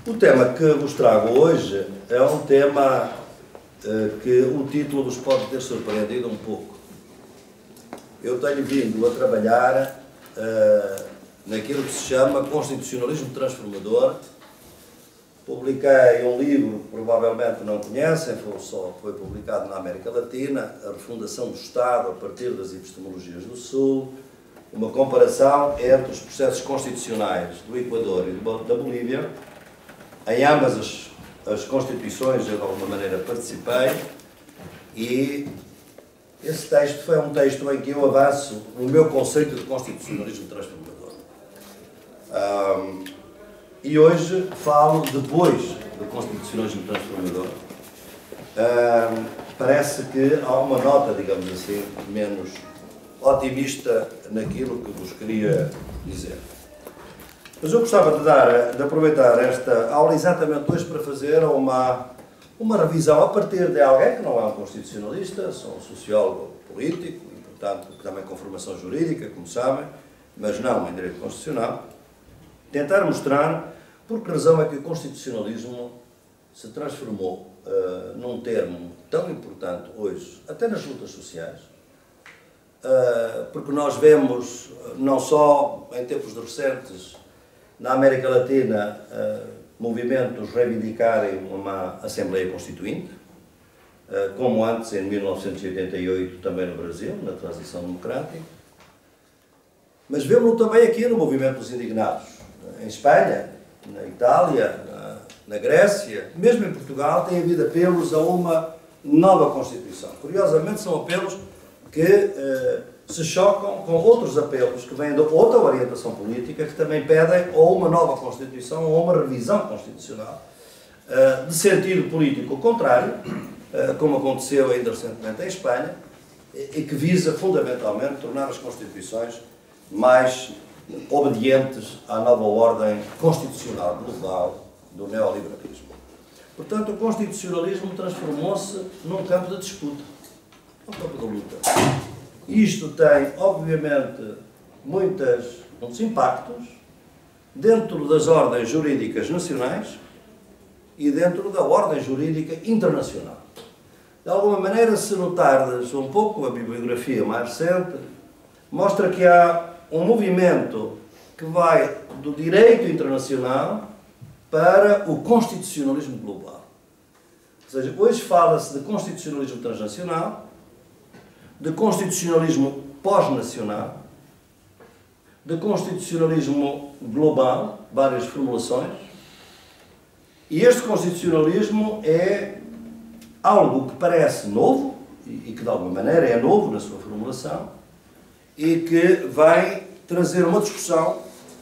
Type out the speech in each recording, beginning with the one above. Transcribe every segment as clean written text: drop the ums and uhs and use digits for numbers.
O tema que vos trago hoje é um tema que o título vos pode ter surpreendido um pouco. Eu tenho vindo a trabalhar naquilo que se chama Constitucionalismo Transformador. Publiquei um livro que provavelmente não conhecem, foi publicado na América Latina, A Refundação do Estado a partir das epistemologias do Sul, uma comparação entre os processos constitucionais do Equador e da Bolívia. Em ambas as constituições eu de alguma maneira participei e esse texto foi um texto em que eu avanço o meu conceito de constitucionalismo transformador. E hoje falo depois do constitucionalismo transformador. Parece que há uma nota, digamos assim, menos otimista naquilo que vos queria dizer. Mas eu gostava de aproveitar esta aula exatamente hoje para fazer uma revisão a partir de alguém que não é um constitucionalista, sou um sociólogo político e, portanto, também com formação jurídica, como sabem, mas não em direito constitucional, tentar mostrar por que razão é que o constitucionalismo se transformou num termo tão importante hoje, até nas lutas sociais, porque nós vemos, não só em tempos recentes, na América Latina, movimentos reivindicarem uma Assembleia Constituinte, como antes, em 1988, também no Brasil, na transição democrática. Mas vemos-lo também aqui no movimento dos indignados, em Espanha, na Itália, na Grécia, mesmo em Portugal, tem havido apelos a uma nova Constituição. Curiosamente, são apelos que se chocam com outros apelos que vêm de outra orientação política que também pedem ou uma nova Constituição ou uma revisão constitucional de sentido político contrário, como aconteceu ainda recentemente em Espanha, e que visa fundamentalmente tornar as Constituições mais obedientes à nova ordem constitucional global do neoliberalismo. Portanto, o constitucionalismo transformou-se num campo de disputa, num campo de luta. Isto tem, obviamente, muitos impactos dentro das ordens jurídicas nacionais e dentro da ordem jurídica internacional. De alguma maneira, se notardes um pouco a bibliografia mais recente, mostra que há um movimento que vai do direito internacional para o constitucionalismo global. Ou seja, hoje fala-se de constitucionalismo transnacional, de constitucionalismo pós-nacional, de constitucionalismo global, várias formulações, e este constitucionalismo é algo que parece novo, e que de alguma maneira é novo na sua formulação, e que vai trazer uma discussão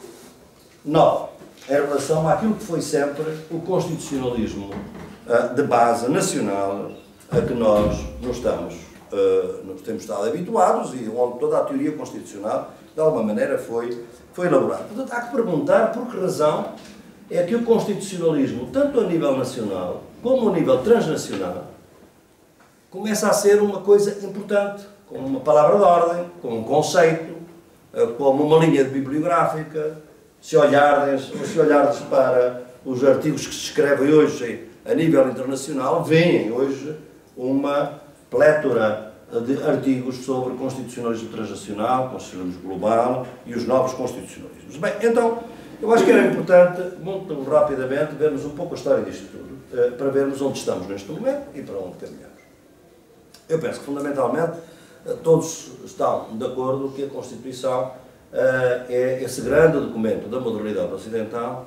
nova em relação àquilo que foi sempre o constitucionalismo de base nacional a que nós nos temos estado habituados e onde toda a teoria constitucional, de alguma maneira, foi elaborada. Portanto, há que perguntar por que razão é que o constitucionalismo, tanto a nível nacional como a nível transnacional, começa a ser uma coisa importante, como uma palavra de ordem, como um conceito, como uma linha bibliográfica. Se olhardes para os artigos que se escrevem hoje a nível internacional, veem hoje uma plétora de artigos sobre constitucionalismo transnacional, constitucionalismo global e os novos constitucionalismos. Bem, então, eu acho que era importante, muito rapidamente, vermos um pouco a história disto tudo, para vermos onde estamos neste momento e para onde caminhamos. Eu penso que, fundamentalmente, todos estão de acordo que a Constituição é esse grande documento da modernidade ocidental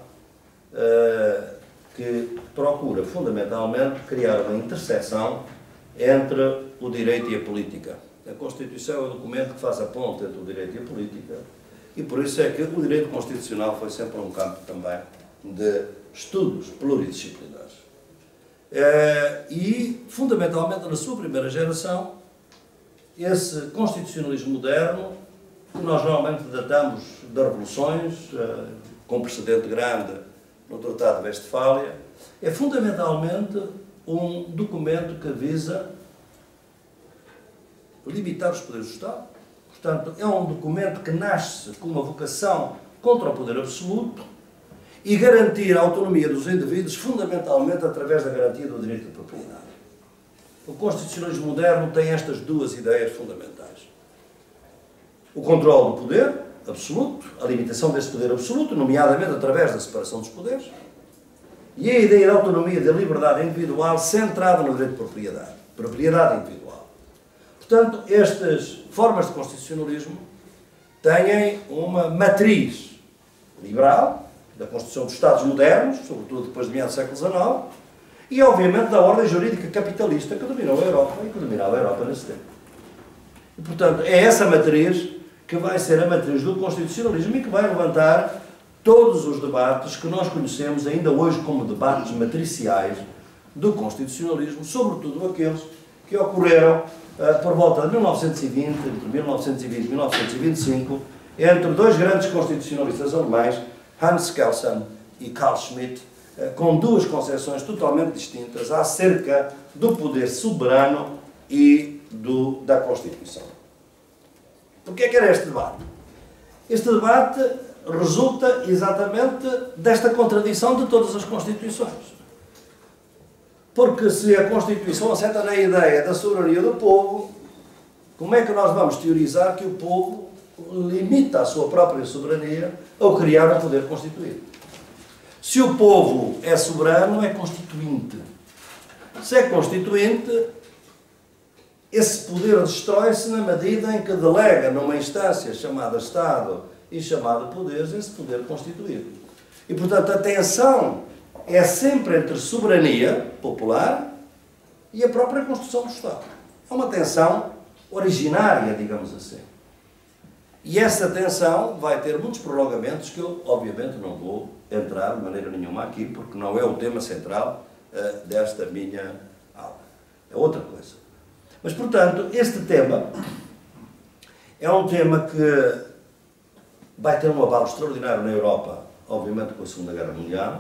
que procura, fundamentalmente, criar uma interseção entre o direito e a política. A Constituição é o documento que faz a ponte entre o direito e a política e por isso é que o direito constitucional foi sempre um campo também de estudos pluridisciplinares. E, fundamentalmente, na sua primeira geração, esse constitucionalismo moderno, que nós normalmente datamos das revoluções, com precedente grande no Tratado de Westfália, é fundamentalmente um documento que visa limitar os poderes do Estado. Portanto, é um documento que nasce com uma vocação contra o poder absoluto e garantir a autonomia dos indivíduos, fundamentalmente através da garantia do direito de propriedade. O constitucionalismo moderno tem estas duas ideias fundamentais. O controle do poder absoluto, a limitação desse poder absoluto, nomeadamente através da separação dos poderes, e a ideia da autonomia, da liberdade individual centrada no direito de propriedade, propriedade individual. Portanto, estas formas de constitucionalismo têm uma matriz liberal, da Constituição dos Estados modernos, sobretudo depois de meados do século XIX, e, obviamente, da ordem jurídica capitalista que dominou a Europa e que dominava a Europa nesse tempo. E, portanto, é essa matriz que vai ser a matriz do constitucionalismo e que vai levantar todos os debates que nós conhecemos ainda hoje como debates matriciais do constitucionalismo, sobretudo aqueles que ocorreram por volta de 1920, entre 1920 e 1925, entre dois grandes constitucionalistas alemães, Hans Kelsen e Carl Schmitt, com duas concepções totalmente distintas acerca do poder soberano e da Constituição. O que é que era este debate? Este debate resulta exatamente desta contradição de todas as Constituições. Porque se a Constituição assenta na ideia da soberania do povo, como é que nós vamos teorizar que o povo limita a sua própria soberania ao criar um poder constituído? Se o povo é soberano, é constituinte. Se é constituinte, esse poder destrói-se na medida em que delega numa instância chamada Estado e chamada poderes esse poder constituído. E, portanto, a tensão é sempre entre soberania popular e a própria construção do Estado. É uma tensão originária, digamos assim. E essa tensão vai ter muitos prolongamentos que eu, obviamente, não vou entrar de maneira nenhuma aqui, porque não é o tema central desta minha aula. É outra coisa. Mas, portanto, este tema é um tema que vai ter um abalo extraordinário na Europa, obviamente com a Segunda Guerra Mundial.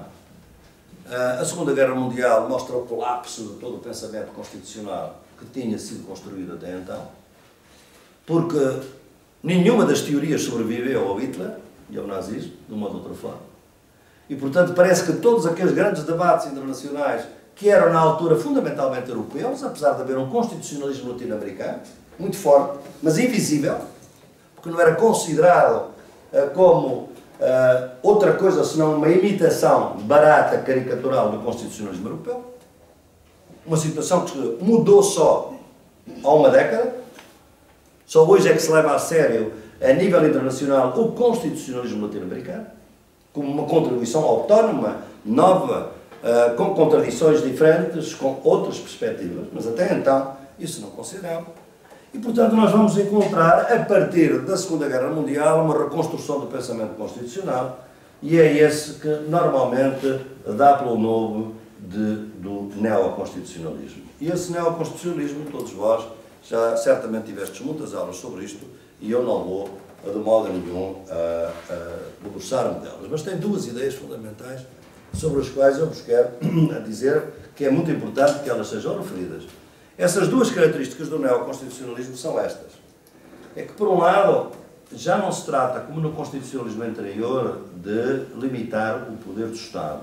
A Segunda Guerra Mundial mostra o colapso de todo o pensamento constitucional que tinha sido construído até então, porque nenhuma das teorias sobreviveu ao Hitler e ao nazismo, de uma ou de outra forma. E, portanto, parece que todos aqueles grandes debates internacionais que eram, na altura, fundamentalmente europeus, apesar de haver um constitucionalismo latino-americano, muito forte, mas invisível, porque não era considerado como outra coisa senão uma imitação barata, caricatural do constitucionalismo europeu. Uma situação que mudou só há uma década. Só hoje é que se leva a sério, a nível internacional, o constitucionalismo latino-americano, como uma contribuição autónoma, nova, com contradições diferentes, com outras perspectivas, mas até então isso não considerava. E, portanto, nós vamos encontrar, a partir da Segunda Guerra Mundial, uma reconstrução do pensamento constitucional, e é esse que normalmente dá pelo nome do neoconstitucionalismo. E esse neoconstitucionalismo, todos vós já certamente tivestes muitas aulas sobre isto, e eu não vou, de modo nenhum, debruçar-me delas. Mas tem duas ideias fundamentais sobre as quais eu vos quero dizer que é muito importante que elas sejam referidas. Essas duas características do neoconstitucionalismo são estas. É que, por um lado, já não se trata, como no constitucionalismo anterior, de limitar o poder do Estado.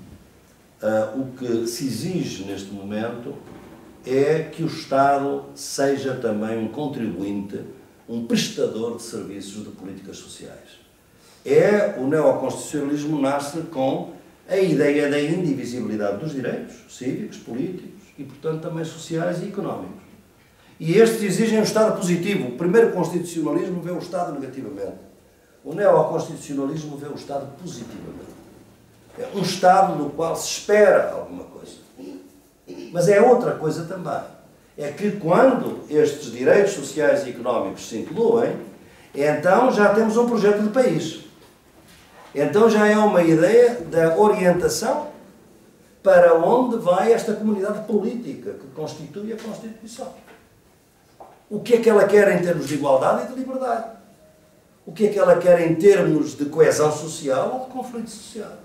O que se exige neste momento é que o Estado seja também um contribuinte, um prestador de serviços de políticas sociais. O neoconstitucionalismo nasce com a ideia da indivisibilidade dos direitos cívicos, políticos e, portanto, também sociais e económicos. E estes exigem um Estado positivo. O primeiro constitucionalismo vê o Estado negativamente. O neoconstitucionalismo vê o Estado positivamente. É um Estado do qual se espera alguma coisa. Mas é outra coisa também. É que quando estes direitos sociais e económicos se incluem, então já temos um projeto de país. Então já é uma ideia da orientação para onde vai esta comunidade política que constitui a Constituição. O que é que ela quer em termos de igualdade e de liberdade? O que é que ela quer em termos de coesão social ou de conflito social?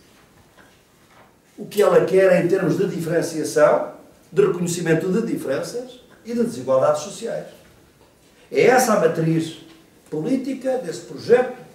O que ela quer em termos de diferenciação, de reconhecimento de diferenças e de desigualdades sociais. É essa a matriz política desse projeto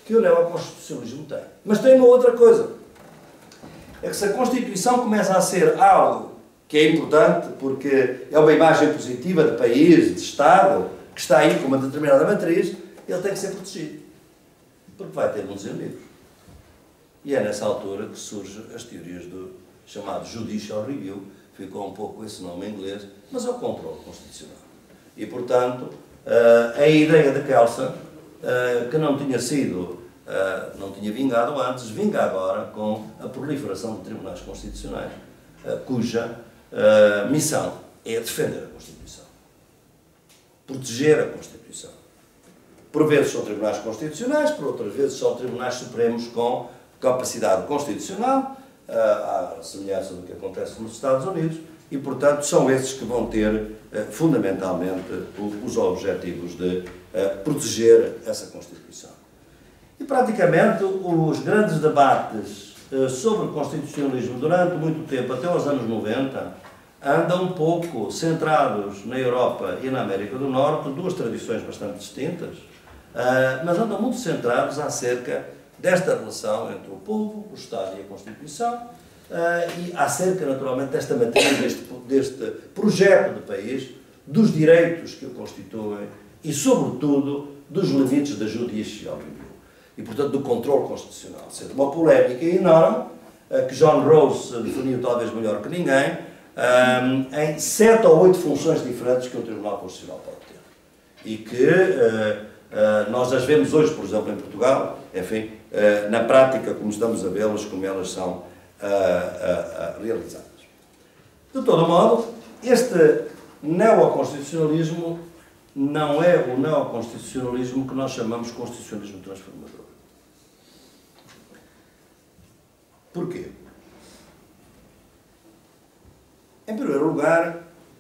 que o neoconstitucionalismo tem. Mas tem uma outra coisa. É que se a Constituição começa a ser algo que é importante, porque é uma imagem positiva de país, de Estado, que está aí com uma determinada matriz, ele tem que ser protegido. Porque vai ter muitos inimigos. E é nessa altura que surgem as teorias do chamado Judicial Review, ficou um pouco esse nome em inglês, mas é o controle constitucional. E, portanto, a ideia de Kelsen, que não tinha sido, não tinha vingado antes, vinga agora com a proliferação de tribunais constitucionais, cuja missão é defender a Constituição, proteger a Constituição. Por vezes são tribunais constitucionais, por outras vezes são tribunais supremos com capacidade constitucional, à semelhança do que acontece nos Estados Unidos, e, portanto, são esses que vão ter, fundamentalmente, os objetivos de proteger essa Constituição. E, praticamente, os grandes debates sobre o constitucionalismo durante muito tempo, até aos anos 90, andam um pouco centrados na Europa e na América do Norte, duas tradições bastante distintas, mas andam muito centrados acerca desta relação entre o povo, o Estado e a Constituição, e acerca, naturalmente, desta matéria, deste projeto de país, dos direitos que o constituem e, sobretudo, dos limites da Judicial Review e, portanto, do controle constitucional. Sendo uma polémica enorme, que John Rawls definiu talvez melhor que ninguém, em 7 ou 8 funções diferentes que um Tribunal Constitucional pode ter. E que nós as vemos hoje, por exemplo, em Portugal, enfim, na prática, como estamos a vê-las, como elas são realizadas. De todo modo, este neoconstitucionalismo não é o neoconstitucionalismo que nós chamamos de constitucionalismo transformador. Porquê? Em primeiro lugar,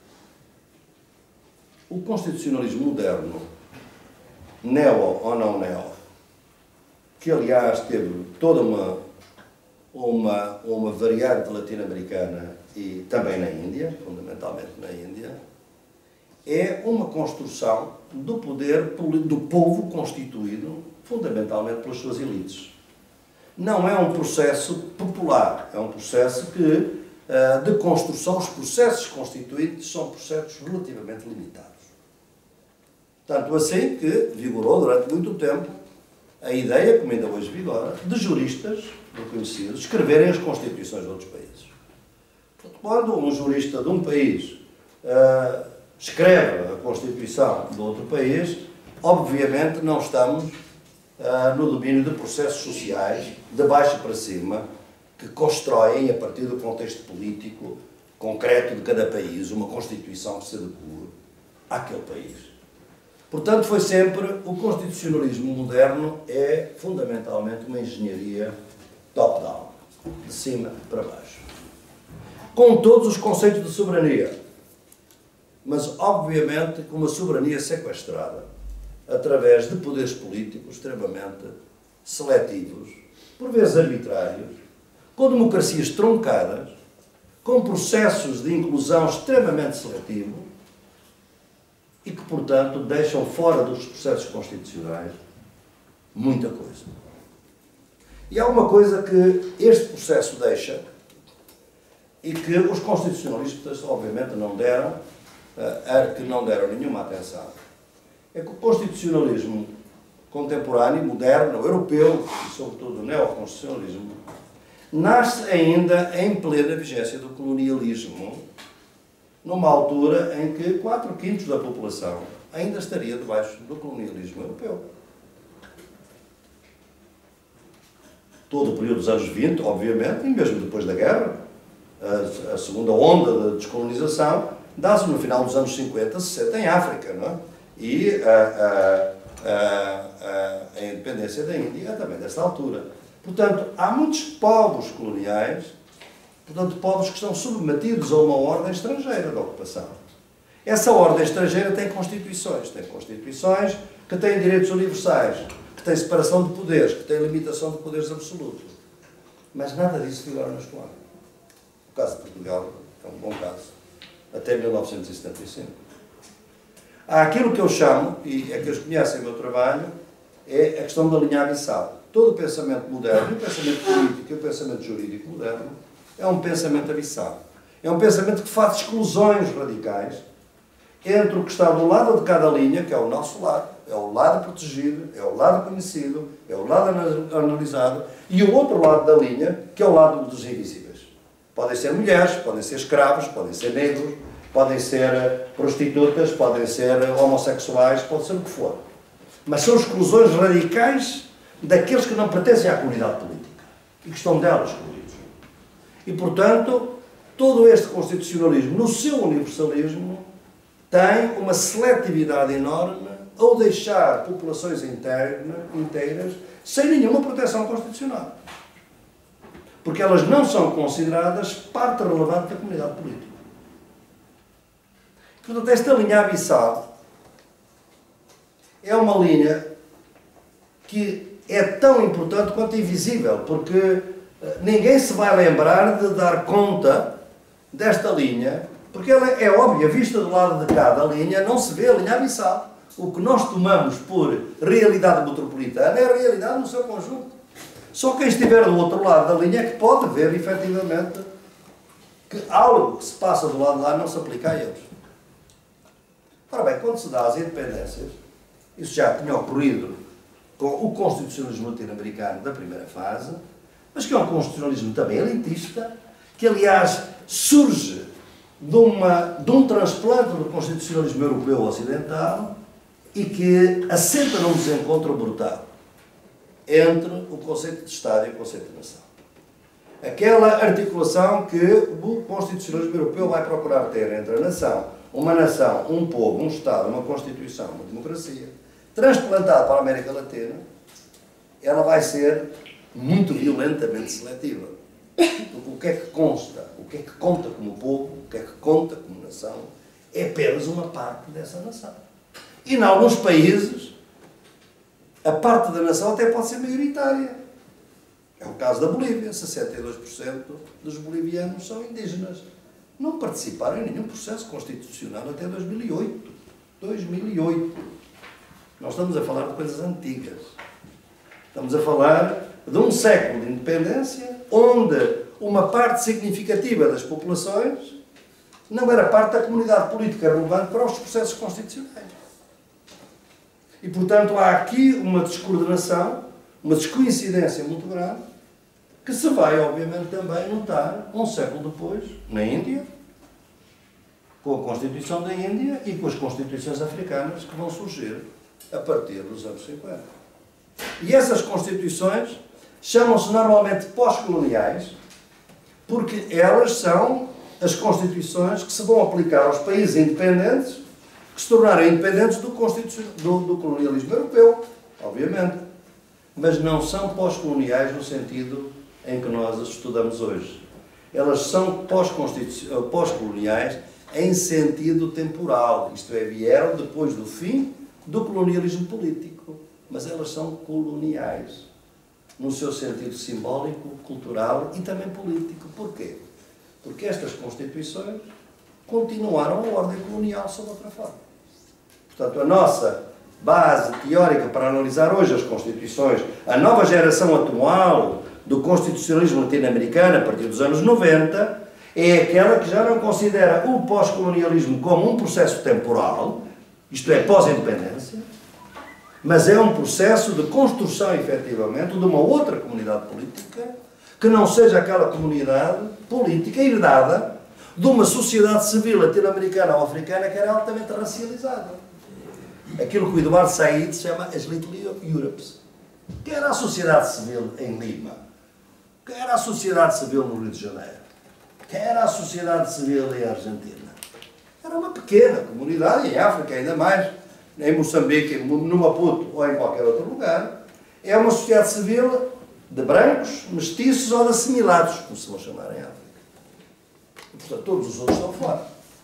o constitucionalismo moderno, neo ou não neo, que aliás teve toda uma variante latino-americana e também na Índia, fundamentalmente na Índia, é uma construção do poder do povo constituído fundamentalmente pelas suas elites. Não é um processo popular, é um processo que, de construção, os processos constituintes são processos relativamente limitados. Tanto assim que vigorou durante muito tempo a ideia, como ainda hoje vigora, de juristas reconhecidos escreverem as constituições de outros países. Portanto, quando um jurista de um país escreve a Constituição de outro país, obviamente não estamos no domínio de processos sociais, de baixo para cima, que constroem, a partir do contexto político concreto de cada país, uma Constituição que se adequa àquele país. Portanto, foi sempre, o constitucionalismo moderno é fundamentalmente uma engenharia top-down, de cima para baixo. Com todos os conceitos de soberania, mas obviamente com uma soberania sequestrada, através de poderes políticos extremamente seletivos, por vezes arbitrários, com democracias truncadas, com processos de inclusão extremamente seletivos e que, portanto, deixam fora dos processos constitucionais muita coisa. E há uma coisa que este processo deixa e que os constitucionalistas, obviamente, não deram nenhuma atenção. É que o constitucionalismo contemporâneo, moderno, europeu e, sobretudo, o neoconstitucionalismo, nasce ainda em plena vigência do colonialismo, numa altura em que 4/5 da população ainda estaria debaixo do colonialismo europeu. Todo o período dos anos 20, obviamente, e mesmo depois da guerra, a segunda onda de descolonização, dá-se no final dos anos 50, 60 em África, não é? E a independência da Índia é também desta altura. Portanto, há muitos povos coloniais, portanto, povos que estão submetidos a uma ordem estrangeira de ocupação. Essa ordem estrangeira tem constituições que têm direitos universais, que têm separação de poderes, que têm limitação de poderes absolutos. Mas nada disso vigora nas colónias. O caso de Portugal é um bom caso, até 1975. Há aquilo que eu chamo, e aqueles que conhecem o meu trabalho, é a questão da linha abissal. Todo o pensamento moderno, o pensamento político e o pensamento jurídico moderno, é um pensamento abissal. É um pensamento que faz exclusões radicais entre o que está do lado de cada linha, que é o nosso lado, é o lado protegido, é o lado conhecido, é o lado analisado, e o outro lado da linha, que é o lado dos invisíveis. Podem ser mulheres, podem ser escravos, podem ser negros, podem ser prostitutas, podem ser homossexuais, pode ser o que for. Mas são exclusões radicais daqueles que não pertencem à comunidade política e que estão dela excluídos. E, portanto, todo este constitucionalismo, no seu universalismo, tem uma seletividade enorme ao deixar populações inteiras sem nenhuma proteção constitucional. Porque elas não são consideradas parte relevante da comunidade política. Portanto, esta linha abissal é uma linha que é tão importante quanto invisível, porque ninguém se vai lembrar de dar conta desta linha, porque ela é óbvia, vista do lado de cada linha, não se vê a linha abissal. O que nós tomamos por realidade metropolitana é a realidade no seu conjunto. Só quem estiver do outro lado da linha é que pode ver, efetivamente, que algo que se passa do lado de lá não se aplica a eles. Ora bem, quando se dá as independências, isso já tinha ocorrido com o constitucionalismo latino-americano da primeira fase, mas que é um constitucionalismo também elitista, que aliás surge de um transplante do constitucionalismo europeu ocidental e que assenta num desencontro brutal entre o conceito de Estado e o conceito de nação. Aquela articulação que o constitucionalismo europeu vai procurar ter entre a nação, um povo, um Estado, uma Constituição, uma democracia, transplantada para a América Latina, ela vai ser muito violentamente seletiva. Porque o que é que consta, o que é que conta como povo, o que é que conta como nação, é apenas uma parte dessa nação. E em alguns países, a parte da nação até pode ser maioritária. É o caso da Bolívia, 62% dos bolivianos são indígenas. Não participaram em nenhum processo constitucional até 2008. 2008. Nós estamos a falar de coisas antigas. Estamos a falar de um século de independência, onde uma parte significativa das populações não era parte da comunidade política relevante para os processos constitucionais. E, portanto, há aqui uma descoordenação, uma descoincidência muito grande, que se vai, obviamente, também notar, um século depois, na Índia, com a Constituição da Índia e com as Constituições africanas que vão surgir a partir dos anos 50. E essas Constituições chamam-se normalmente pós-coloniais, porque elas são as Constituições que se vão aplicar aos países independentes, que se tornaram independentes do colonialismo europeu, obviamente. Mas não são pós-coloniais no sentido em que nós as estudamos hoje. Elas são pós-coloniais em sentido temporal, isto é, vieram depois do fim do colonialismo político, mas elas são coloniais, no seu sentido simbólico, cultural e também político. Porquê? Porque estas Constituições continuaram a ordem colonial sob outra forma. Portanto, a nossa base teórica para analisar hoje as Constituições, a nova geração atual do constitucionalismo latino-americano, a partir dos anos 90, é aquela que já não considera o pós-colonialismo como um processo temporal, isto é, pós-independência, mas é um processo de construção, efetivamente, de uma outra comunidade política que não seja aquela comunidade política herdada de uma sociedade civil latino-americana ou africana que era altamente racializada. Aquilo que o Eduardo Said chama as Little Europes. Que era a sociedade civil em Lima? Que era a sociedade civil no Rio de Janeiro? Que era a sociedade civil em Argentina? Era uma pequena comunidade, em África ainda mais, em Moçambique, no Maputo ou em qualquer outro lugar. É uma sociedade civil de brancos, mestiços ou de assimilados, como se vão chamar em África. E, portanto, todos os outros estão fora.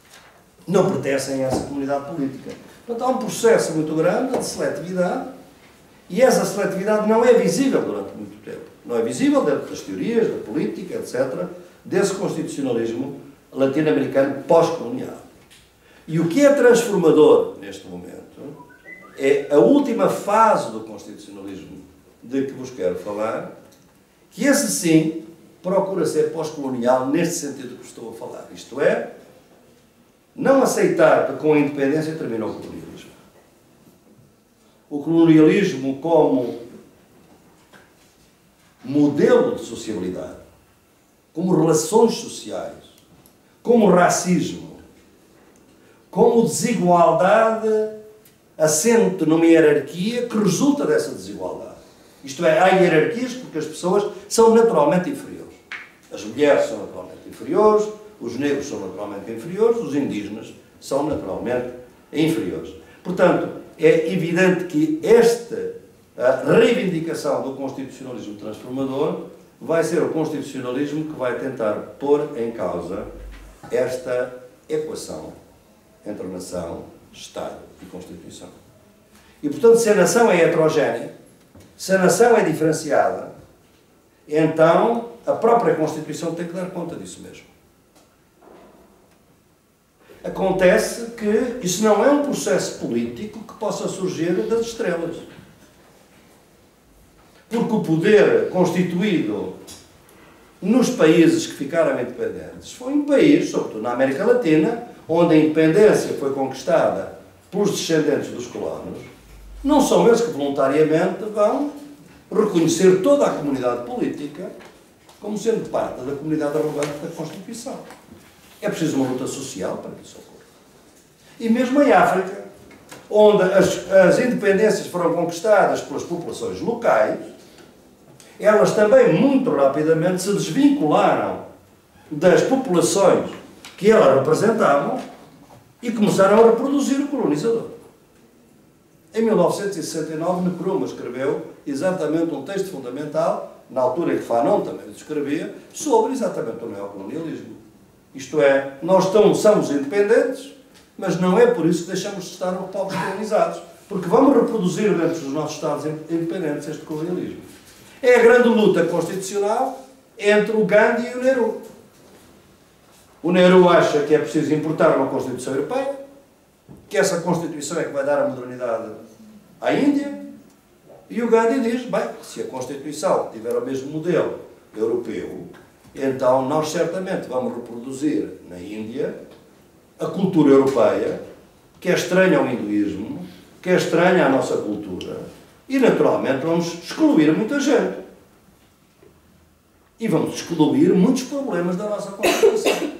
Não pertencem a essa comunidade política. Portanto, há um processo muito grande de seletividade e essa seletividade não é visível durante muito tempo. Não é visível dentro das teorias, da política, etc., desse constitucionalismo latino-americano pós-colonial. E o que é transformador neste momento é a última fase do constitucionalismo de que vos quero falar, que esse sim procura ser pós-colonial neste sentido que estou a falar. Isto é, não aceitar que com a independência termina o colonialismo. O colonialismo como modelo de sociabilidade, como relações sociais, como racismo, como desigualdade assente numa hierarquia que resulta dessa desigualdade. Isto é, há hierarquias porque as pessoas são naturalmente inferiores. As mulheres são naturalmente inferiores, os negros são naturalmente inferiores, os indígenas são naturalmente inferiores. Portanto, é evidente que esta reivindicação do constitucionalismo transformador vai ser o constitucionalismo que vai tentar pôr em causa esta equação entre nação, Estado e Constituição. E, portanto, se a nação é heterogénea, se a nação é diferenciada, então a própria Constituição tem que dar conta disso mesmo. Acontece que isso não é um processo político que possa surgir das estrelas. Porque o poder constituído nos países que ficaram independentes foi um país, sobretudo na América Latina, onde a independência foi conquistada pelos descendentes dos colonos. Não são eles que voluntariamente vão reconhecer toda a comunidade política como sendo parte da comunidade relevante da Constituição. É preciso uma luta social para que isso ocorra. E mesmo em África, onde as independências foram conquistadas pelas populações locais, elas também muito rapidamente se desvincularam das populações que elas representavam e começaram a reproduzir o colonizador. Em 1969, Nkrumah escreveu exatamente um texto fundamental, na altura em que Fanon também o escrevia, sobre exatamente o neocolonialismo. Isto é, nós somos independentes, mas não é por isso que deixamos de estar povos colonizados, porque vamos reproduzir dentro dos nossos Estados independentes este colonialismo. É a grande luta constitucional entre o Gandhi e o Nehru. O Nehru acha que é preciso importar uma Constituição Europeia, que essa Constituição é que vai dar a modernidade à Índia, e o Gandhi diz, bem, se a Constituição tiver o mesmo modelo europeu, então nós certamente vamos reproduzir na Índia a cultura europeia, que é estranha ao hinduísmo, que é estranha à nossa cultura, e naturalmente vamos excluir muita gente. E vamos excluir muitos problemas da nossa Constituição.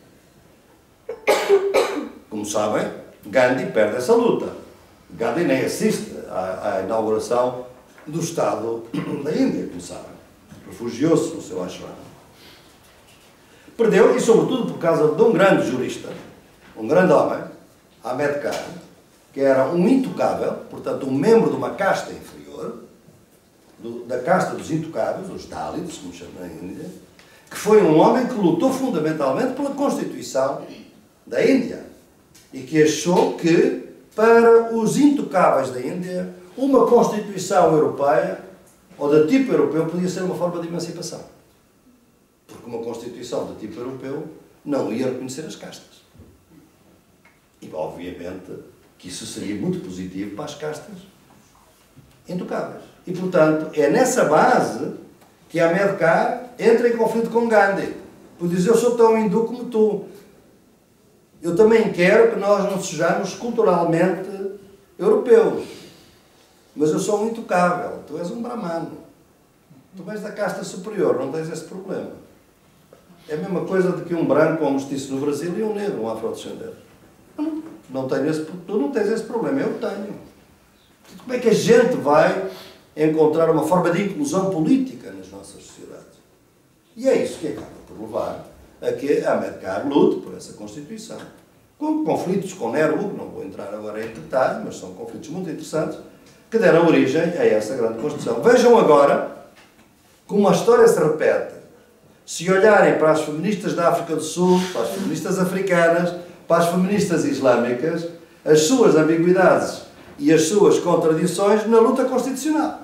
Como sabem, Gandhi perde essa luta. Gandhi nem assiste à inauguração do Estado da Índia, como sabem. Refugiou-se no seu ashram. Perdeu, e sobretudo por causa de um grande jurista, um grande homem, Ahmed Khan, que era um intocável, portanto, um membro de uma casta inferior, da casta dos intocáveis, os Dalits, como chamam na Índia, que foi um homem que lutou fundamentalmente pela Constituição da Índia e que achou que, para os intocáveis da Índia, uma Constituição europeia, ou de tipo europeu, podia ser uma forma de emancipação. Porque uma Constituição de tipo europeu não ia reconhecer as castas. E, obviamente, que isso seria muito positivo para as castas intocáveis. E, portanto, é nessa base que Ahmed Khan entra em conflito com Gandhi. Por dizer, eu sou tão hindu como tu. Eu também quero que nós não sejamos culturalmente europeus. Mas eu sou um intocável. Tu és um brahmano. Tu vens da casta superior, não tens esse problema. É a mesma coisa de que um branco ou um mestiço no Brasil e um negro, um afrodescendente. Não tenho tu não tens esse problema, eu tenho. Como é que a gente vai encontrar uma forma de inclusão política nas nossas sociedades? E é isso que acaba por levar a que Ahmed Khan lute por essa Constituição. Com conflitos com Nehru, não vou entrar agora em detalhe, mas são conflitos muito interessantes, que deram origem a essa grande Constituição. Vejam agora como a história se repete. Se olharem para as feministas da África do Sul, para as feministas africanas, para as feministas islâmicas, as suas ambiguidades e as suas contradições na luta constitucional.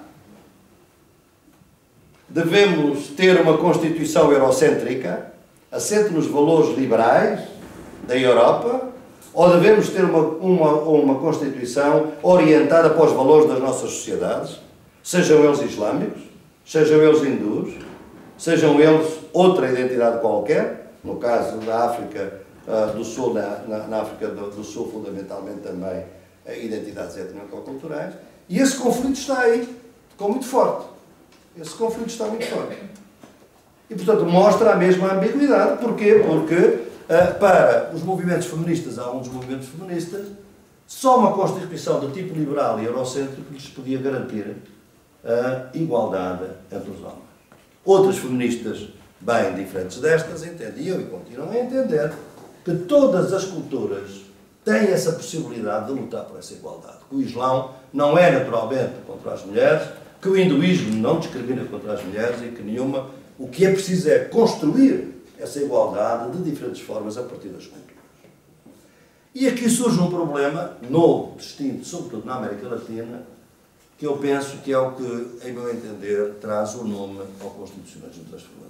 Devemos ter uma Constituição eurocêntrica, assente nos valores liberais da Europa, Ou devemos ter uma Constituição orientada para os valores das nossas sociedades, sejam eles islâmicos, sejam eles hindus, sejam eles outra identidade qualquer, no caso da África do Sul, na África do Sul, fundamentalmente também identidades étnico-culturais, e esse conflito está aí, ficou muito forte. Esse conflito está muito forte. E, portanto, mostra a mesma ambiguidade. Porquê? Porque, para os movimentos feministas, alguns movimentos feministas, só uma Constituição de tipo liberal e eurocêntrico lhes podia garantir a igualdade entre os homens. Outras feministas, bem diferentes destas, entendiam e continuam a entender que todas as culturas têm essa possibilidade de lutar por essa igualdade. Que o Islão não é naturalmente contra as mulheres, que o hinduísmo não discrimina contra as mulheres e que nenhuma... O que é preciso é construir essa igualdade de diferentes formas a partir das culturas. E aqui surge um problema novo, distinto, sobretudo na América Latina, que eu penso que é o que, em meu entender, traz o nome ao constitucionalismo transformador.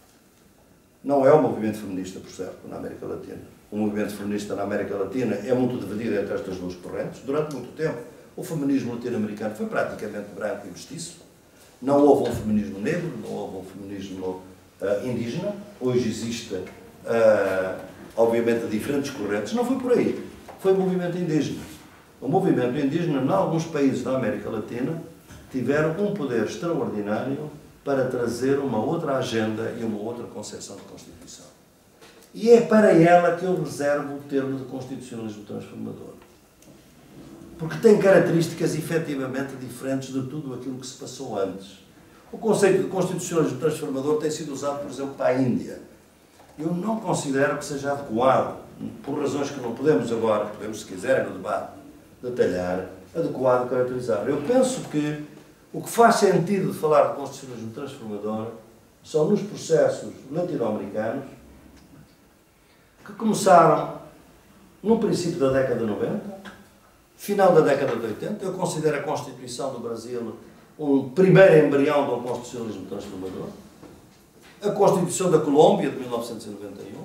Não é o movimento feminista, por certo, na América Latina. O movimento feminista na América Latina é muito dividido entre estas duas correntes. Durante muito tempo, o feminismo latino-americano foi praticamente branco e mestiço. Não houve um feminismo negro, não houve um feminismo indígena. Hoje existe, obviamente, diferentes correntes. Não foi por aí. Foi o movimento indígena. O movimento indígena, em alguns países da América Latina, tiveram um poder extraordinário para trazer uma outra agenda e uma outra concepção de Constituição. E é para ela que eu reservo o termo de constitucionalismo transformador. Porque tem características efetivamente diferentes de tudo aquilo que se passou antes. O conceito de constitucionalismo transformador tem sido usado, por exemplo, para a Índia. Eu não considero que seja adequado, por razões que não podemos agora, podemos, se quiserem, no debate, detalhar, adequado caracterizar. Eu penso que o que faz sentido de falar de constitucionalismo transformador são nos processos latino-americanos que começaram no princípio da década de 90, final da década de 80. Eu considero a Constituição do Brasil um primeiro embrião do constitucionalismo transformador. A Constituição da Colômbia, de 1991,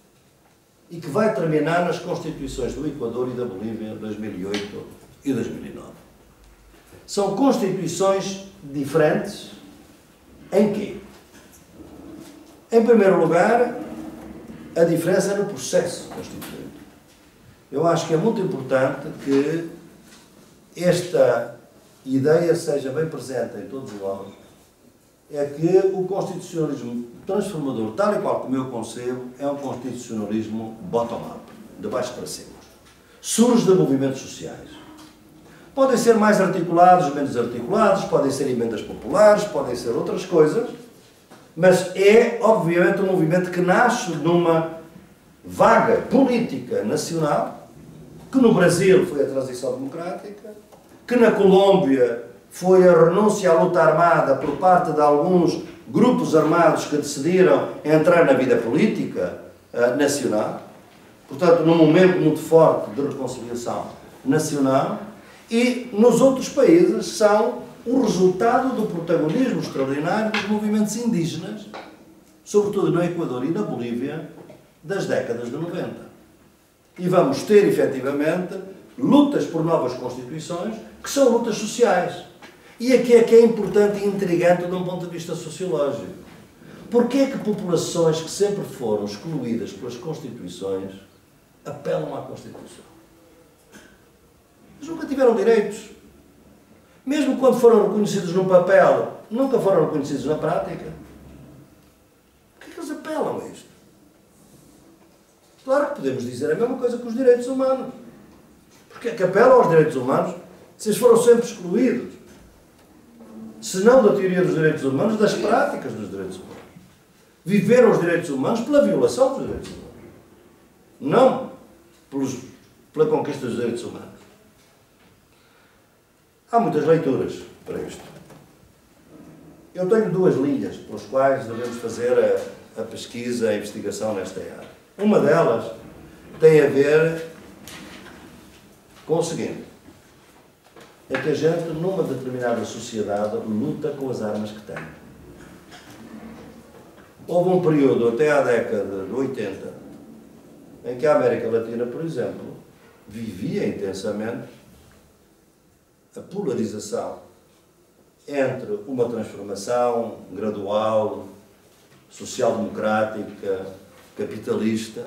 e que vai terminar nas Constituições do Equador e da Bolívia, de 2008 e 2009. São Constituições diferentes em quê? Em primeiro lugar, a diferença é no processo constituinte. Eu acho que é muito importante que esta ideia seja bem presente em todos nós, é que o constitucionalismo transformador, tal e qual como eu concebo, é um constitucionalismo bottom-up, de baixo para cima. Surge de movimentos sociais. Podem ser mais articulados, menos articulados, podem ser emendas populares, podem ser outras coisas, mas é, obviamente, um movimento que nasce numa vaga política nacional, que no Brasil foi a transição democrática, que na Colômbia foi a renúncia à luta armada por parte de alguns grupos armados que decidiram entrar na vida política nacional, portanto, num momento muito forte de reconciliação nacional, e nos outros países são o resultado do protagonismo extraordinário dos movimentos indígenas, sobretudo no Equador e na Bolívia, das décadas de 90. E vamos ter, efetivamente, lutas por novas constituições, que são lutas sociais. E aqui é que é importante e intrigante de um ponto de vista sociológico. Porquê é que populações que sempre foram excluídas pelas Constituições apelam à Constituição? Eles nunca tiveram direitos. Mesmo quando foram reconhecidos no papel, nunca foram reconhecidos na prática. Porquê é que eles apelam a isto? Claro que podemos dizer a mesma coisa que os direitos humanos. Porque é que apelam aos direitos humanos se eles foram sempre excluídos? Se não da teoria dos direitos humanos, das práticas dos direitos humanos. Viveram os direitos humanos pela violação dos direitos humanos. Não pela conquista dos direitos humanos. Há muitas leituras para isto. Eu tenho duas linhas pelas quais devemos fazer a pesquisa, a investigação nesta área. Uma delas tem a ver com o seguinte: é que a gente, numa determinada sociedade, luta com as armas que tem. Houve um período, até à década de 80, em que a América Latina, por exemplo, vivia intensamente a polarização entre uma transformação gradual, social-democrática, capitalista,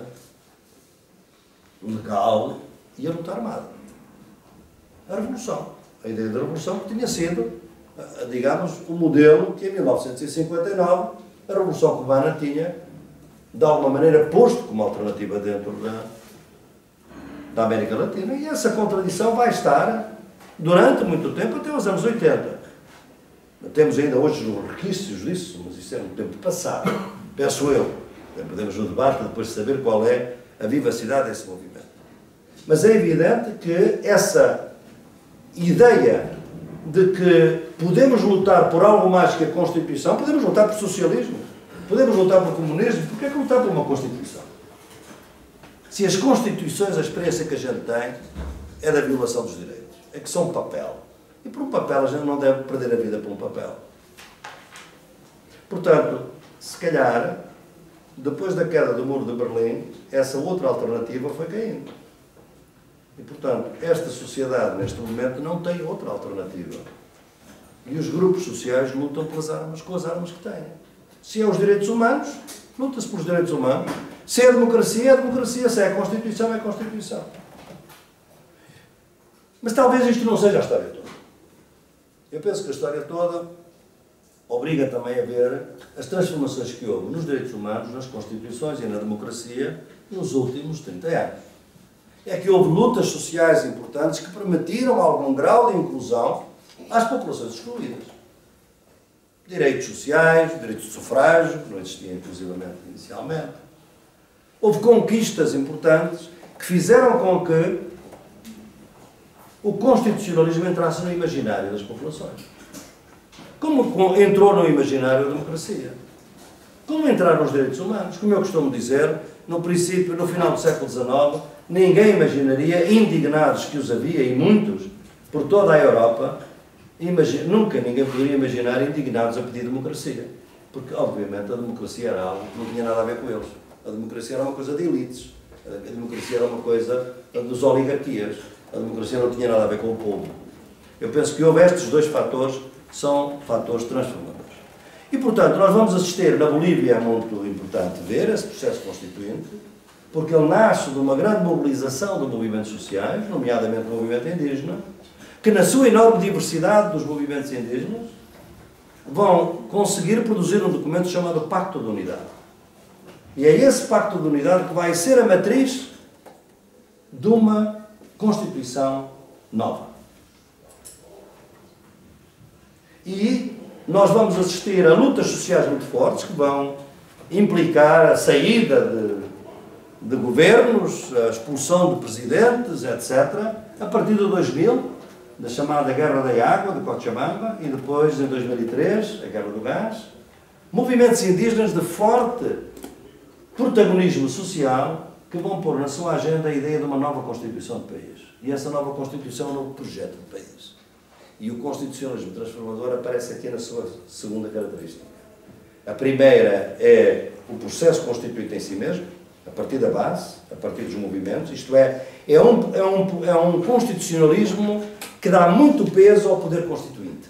legal e a luta armada. A Revolução. A ideia da Revolução que tinha sido, digamos, o modelo que em 1959 a Revolução Cubana tinha, de alguma maneira, posto como alternativa dentro da América Latina. E essa contradição vai estar durante muito tempo, até os anos 80. Temos ainda hoje os resquícios disso, mas isso é um tempo passado, penso eu. Podemos no debate depois saber qual é a vivacidade desse movimento. Mas é evidente que essa ideia de que podemos lutar por algo mais que a Constituição, podemos lutar por socialismo, podemos lutar por comunismo, porque é que lutar por uma Constituição? Se as Constituições, a experiência que a gente tem, é da violação dos direitos, é que são papel. E por um papel a gente não deve perder a vida por um papel. Portanto, se calhar, depois da queda do Muro de Berlim, essa outra alternativa foi caindo. E, portanto, esta sociedade, neste momento, não tem outra alternativa. E os grupos sociais lutam pelas armas, com as armas que têm. Se é os direitos humanos, luta-se pelos direitos humanos. Se é a democracia, é a democracia. Se é a Constituição, é a Constituição. Mas talvez isto não seja a história toda. Eu penso que a história toda obriga também a ver as transformações que houve nos direitos humanos, nas Constituições e na democracia nos últimos 30 anos. É que houve lutas sociais importantes que permitiram algum grau de inclusão às populações excluídas. Direitos sociais, direitos de sufrágio, que não existiam inclusivamente inicialmente. Houve conquistas importantes que fizeram com que o constitucionalismo entrasse no imaginário das populações. Como entrou no imaginário a democracia? Como entraram os direitos humanos? Como eu costumo dizer, no princípio, no final do século XIX, ninguém imaginaria, indignados que os havia, e muitos, por toda a Europa, nunca ninguém poderia imaginar indignados a pedir democracia. Porque, obviamente, a democracia era algo que não tinha nada a ver com eles. A democracia era uma coisa de elites. A democracia era uma coisa dos oligarquias. A democracia não tinha nada a ver com o povo. Eu penso que houve estes dois fatores, são fatores transformadores. E, portanto, nós vamos assistir, na Bolívia é muito importante ver esse processo constituinte, porque ele nasce de uma grande mobilização de movimentos sociais, nomeadamente o movimento indígena, que na sua enorme diversidade dos movimentos indígenas, vão conseguir produzir um documento chamado Pacto de Unidade. E é esse Pacto de Unidade que vai ser a matriz de uma Constituição nova. E nós vamos assistir a lutas sociais muito fortes que vão implicar a saída de governos, a expulsão de presidentes, etc., a partir de 2000, da chamada Guerra da Água, de Cochabamba, e depois, em 2003, a Guerra do Gás. Movimentos indígenas de forte protagonismo social que vão pôr na sua agenda a ideia de uma nova Constituição de país. E essa nova Constituição é um novo projeto de país. E o constitucionalismo transformador aparece aqui na sua segunda característica. A primeira é o processo constituinte em si mesmo, a partir da base, a partir dos movimentos, isto é um constitucionalismo que dá muito peso ao poder constituinte.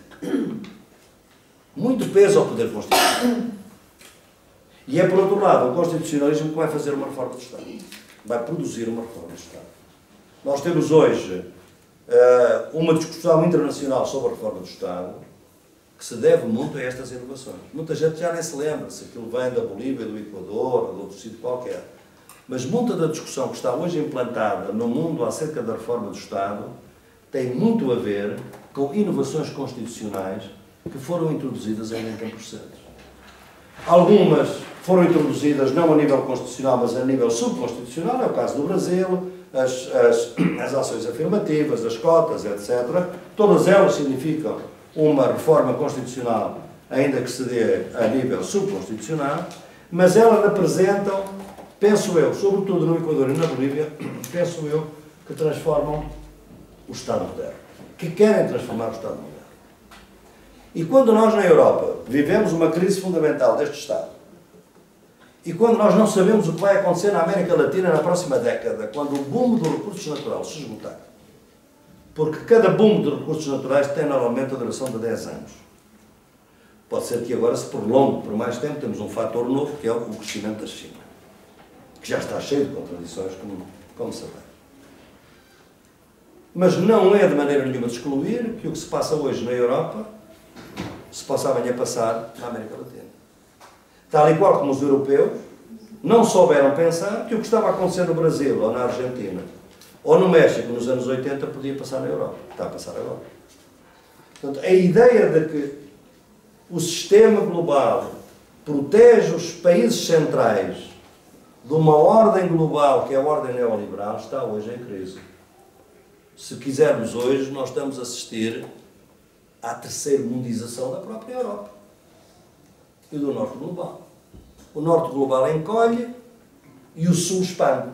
Muito peso ao poder constituinte. E é, por outro lado, um constitucionalismo que vai fazer uma reforma do Estado. Vai produzir uma reforma do Estado. Nós temos hoje uma discussão internacional sobre a reforma do Estado que se deve muito a estas inovações. Muita gente já nem se lembra se aquilo vem da Bolívia, do Equador ou de outro sítio qualquer. Mas muita da discussão que está hoje implantada no mundo acerca da reforma do Estado tem muito a ver com inovações constitucionais que foram introduzidas ainda em tempos recentes. Algumas foram introduzidas não a nível constitucional, mas a nível subconstitucional, é o caso do Brasil, as ações afirmativas, as cotas, etc. Todas elas significam uma reforma constitucional, ainda que se dê a nível subconstitucional, mas elas representam, penso eu, sobretudo no Equador e na Bolívia, penso eu, que transformam o Estado moderno, que querem transformar o Estado moderno. E quando nós, na Europa, vivemos uma crise fundamental deste Estado, E quando nós não sabemos o que vai acontecer na América Latina na próxima década, quando o boom dos recursos naturais se esgotar, porque cada boom de recursos naturais tem normalmente a duração de 10 anos. Pode ser que agora se prolongue por mais tempo, temos um fator novo, que é o crescimento da China, que já está cheio de contradições, como sabemos. Mas não é de maneira nenhuma de excluir que o que se passa hoje na Europa se possa amanhã passar na América Latina. Tal e qual como os europeus não souberam pensar que o que estava a acontecer no Brasil, ou na Argentina, ou no México, nos anos 80, podia passar na Europa. Está a passar agora. Portanto, a ideia de que o sistema global protege os países centrais de uma ordem global, que é a ordem neoliberal, está hoje em crise. Se quisermos hoje, nós estamos a assistir à terceira-mundização da própria Europa e do Norte global. O Norte global encolhe e o Sul expande.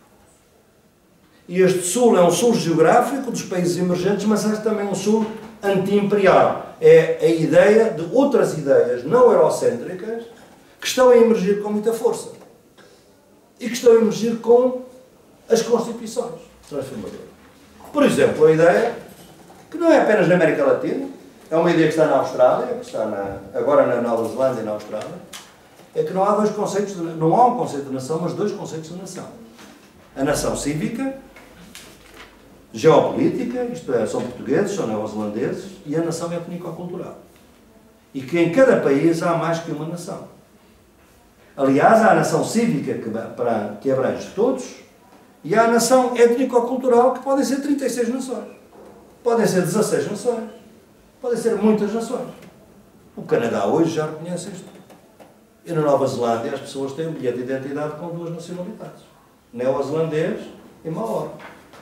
E este Sul é um Sul geográfico dos países emergentes, mas é também um Sul anti-imperial. É a ideia de outras ideias não eurocêntricas que estão a emergir com muita força. E que estão a emergir com as constituições transformadoras. Por exemplo, a ideia, que não é apenas na América Latina, é uma ideia que está na Austrália, que está agora na Nova Zelândia e na Austrália, é que não há dois conceitos, não há um conceito de nação, mas dois conceitos de nação. A nação cívica, geopolítica, isto é, são portugueses, são neozelandeses, e a nação étnico-cultural. E que em cada país há mais que uma nação. Aliás, há a nação cívica que abrange todos, e há a nação étnico-cultural que podem ser 36 nações. Podem ser 16 nações. Podem ser muitas nações. O Canadá hoje já reconhece isto. E na Nova Zelândia as pessoas têm um bilhete de identidade com duas nacionalidades. Neozelandês e Maori.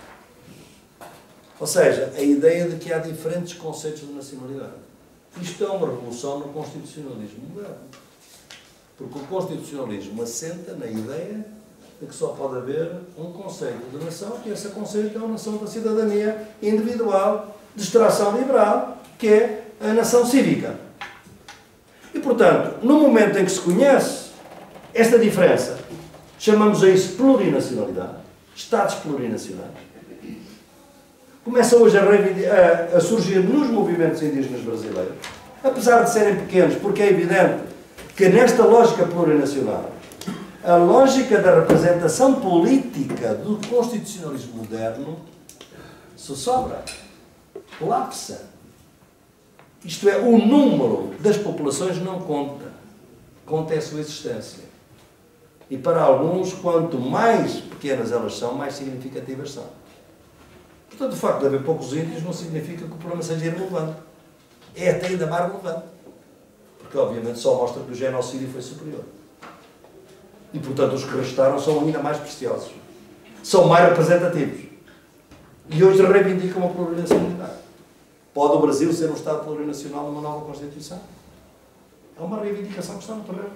Ou seja, a ideia de que há diferentes conceitos de nacionalidade. Isto é uma revolução no constitucionalismo moderno. Porque o constitucionalismo assenta na ideia de que só pode haver um conceito de nação, que esse conceito é a nação da cidadania individual, de extração liberal, que é a nação cívica. E, portanto, no momento em que se conhece esta diferença, chamamos a isso plurinacionalidade, Estados plurinacionais, começa hoje a surgir nos movimentos indígenas brasileiros, apesar de serem pequenos, porque é evidente que nesta lógica plurinacional, a lógica da representação política do constitucionalismo moderno se sobra, colapsa. Isto é, o número das populações não conta. Conta é a sua existência. E para alguns, quanto mais pequenas elas são, mais significativas são. Portanto, o facto de haver poucos índios não significa que o problema seja irrelevante. É até ainda mais relevante. Porque, obviamente, só mostra que o genocídio foi superior. E, portanto, os que restaram são ainda mais preciosos. São mais representativos. E hoje reivindicam a plurinacionalidade. Pode o Brasil ser um Estado plurinacional numa nova Constituição? É uma reivindicação que está no terreno.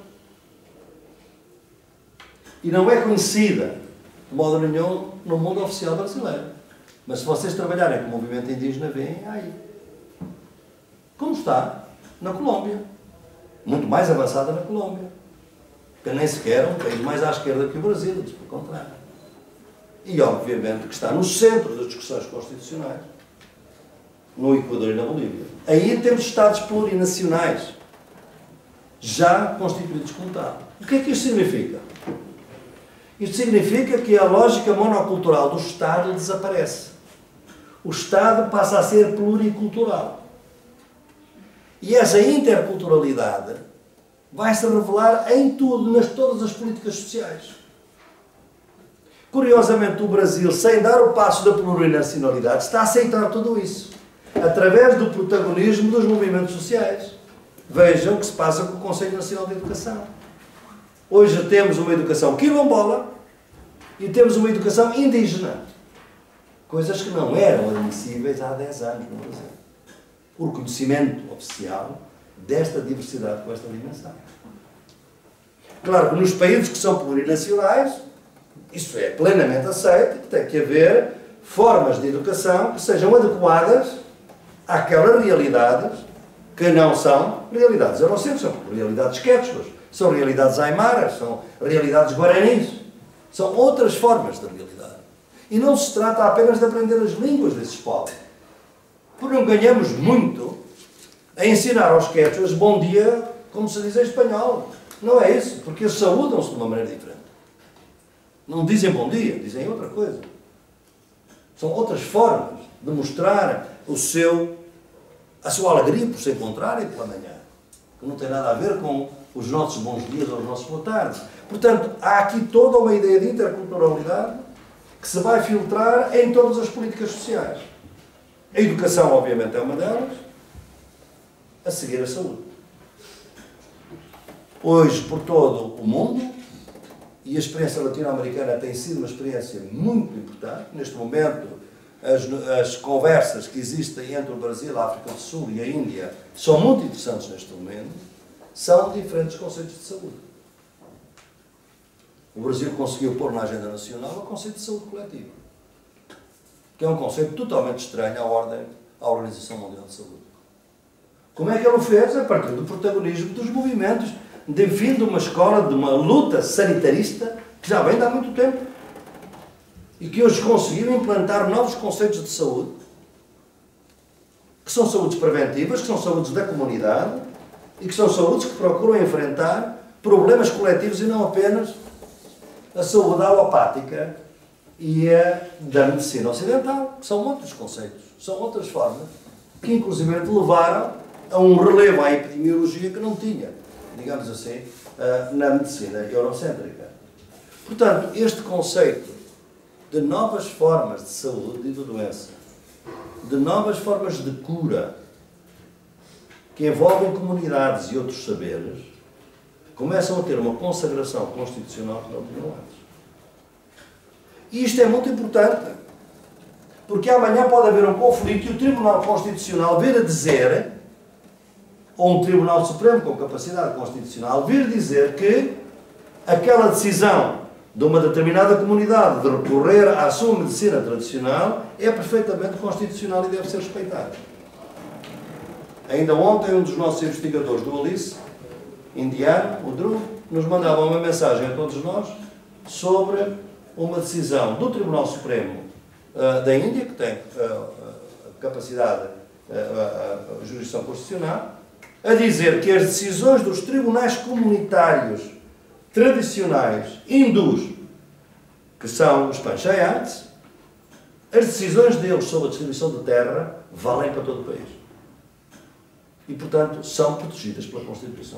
E não é conhecida, de modo nenhum, no mundo oficial brasileiro. Mas se vocês trabalharem com o movimento indígena, veem aí. Como está na Colômbia. Muito mais avançada na Colômbia. Que nem sequer é um país mais à esquerda que o Brasil, diz pelo contrário. E, obviamente, que está no centro das discussões constitucionais, no Equador e na Bolívia. Aí temos Estados plurinacionais, já constituídos como tal. O que é que isto significa? Isto significa que a lógica monocultural do Estado desaparece. O Estado passa a ser pluricultural. E essa interculturalidade vai-se revelar em tudo, todas as políticas sociais. Curiosamente, o Brasil, sem dar o passo da plurinacionalidade, está a aceitar tudo isso, através do protagonismo dos movimentos sociais. Vejam o que se passa com o Conselho Nacional de Educação. Hoje temos uma educação quilombola e temos uma educação indígena. Coisas que não eram admissíveis há 10 anos no Brasil. O reconhecimento oficial desta diversidade com esta dimensão. Claro que nos países que são plurinacionais, isso é plenamente aceito, que tem que haver formas de educação que sejam adequadas àquelas realidades que não são realidades eurocêntricas, são realidades quechuas, são realidades aimaras, são realidades guaranis, são outras formas de realidade. E não se trata apenas de aprender as línguas desses povos. Porque não ganhamos muito a ensinar aos quechuas bom dia, como se diz em espanhol. Não é isso, porque eles saúdam-se de uma maneira diferente. Não dizem bom dia, dizem outra coisa. São outras formas de mostrar a sua alegria por se encontrarem pela manhã. Que não tem nada a ver com os nossos bons dias ou os nossos boas tardes. Portanto, há aqui toda uma ideia de interculturalidade que se vai filtrar em todas as políticas sociais. A educação, obviamente, é uma delas, a seguir a saúde. Hoje, por todo o mundo, e a experiência latino-americana tem sido uma experiência muito importante. Neste momento, as conversas que existem entre o Brasil, a África do Sul e a Índia são muito interessantes neste momento. São diferentes conceitos de saúde. O Brasil conseguiu pôr na agenda nacional o conceito de saúde coletiva, que é um conceito totalmente estranho à Organização Mundial de Saúde. Como é que ele o fez? A partir do protagonismo dos movimentos de fim de uma escola, de uma luta sanitarista que já vem de há muito tempo e que hoje conseguiram implantar novos conceitos de saúde, que são saúdes preventivas, que são saúdes da comunidade e que são saúdes que procuram enfrentar problemas coletivos e não apenas a saúde alopática e a da medicina ocidental, que são outros conceitos, são outras formas, que inclusive levaram a um relevo à epidemiologia que não tinha, digamos assim, na medicina eurocêntrica. Portanto, este conceito de novas formas de saúde e de doença, de novas formas de cura, que envolvem comunidades e outros saberes, começam a ter uma consagração constitucional que não tinham antes. E isto é muito importante, porque amanhã pode haver um conflito e o Tribunal Constitucional vir a dizer, ou um Tribunal Supremo com capacidade constitucional, vir dizer que aquela decisão de uma determinada comunidade de recorrer à sua medicina tradicional é perfeitamente constitucional e deve ser respeitada. Ainda ontem, um dos nossos investigadores do ALICE, indiano, o Drew, nos mandava uma mensagem a todos nós sobre uma decisão do Tribunal Supremo da Índia, que tem capacidade, a jurisdição constitucional, a dizer que as decisões dos tribunais comunitários tradicionais hindus, que são os panchayats, as decisões deles sobre a distribuição de terra valem para todo o país. E, portanto, são protegidas pela Constituição.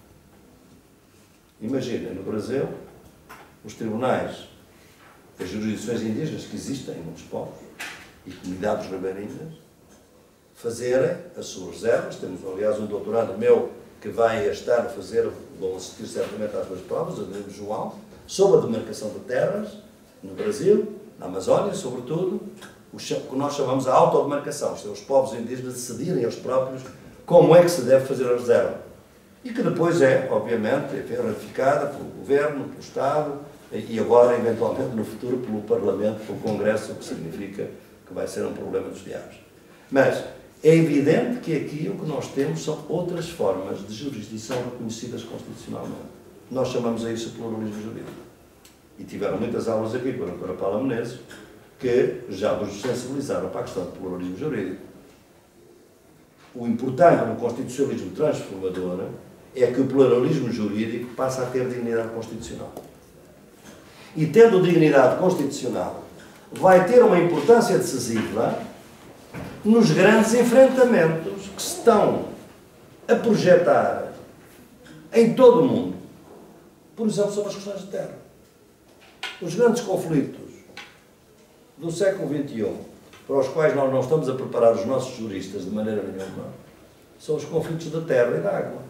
Imaginem, no Brasil, os tribunais, as jurisdições indígenas que existem em muitos povos e comunidades ribeirinhas, fazerem as suas reservas. Temos, aliás, um doutorado meu que vai este ano fazer, vão assistir certamente às duas provas, o de João, sobre a demarcação de terras no Brasil, na Amazónia, sobretudo, o que nós chamamos a autodemarcação, isto é, os povos indígenas decidirem eles próprios como é que se deve fazer a reserva. E que depois é, obviamente, ratificada pelo Governo, pelo Estado e agora, eventualmente, no futuro, pelo Parlamento, pelo Congresso, o que significa que vai ser um problema dos diabos. Mas é evidente que aqui o que nós temos são outras formas de jurisdição reconhecidas constitucionalmente. Nós chamamos a isso pluralismo jurídico. E tiveram muitas aulas aqui com a doutora Paula Menezes, que já nos sensibilizaram para a questão do pluralismo jurídico. O importante no constitucionalismo transformador é que o pluralismo jurídico passa a ter dignidade constitucional. E tendo dignidade constitucional, vai ter uma importância decisiva nos grandes enfrentamentos que se estão a projetar em todo o mundo. Por exemplo, sobre as questões de terra. Os grandes conflitos do século XXI, para os quais nós não estamos a preparar os nossos juristas de maneira nenhuma, são os conflitos da terra e da água.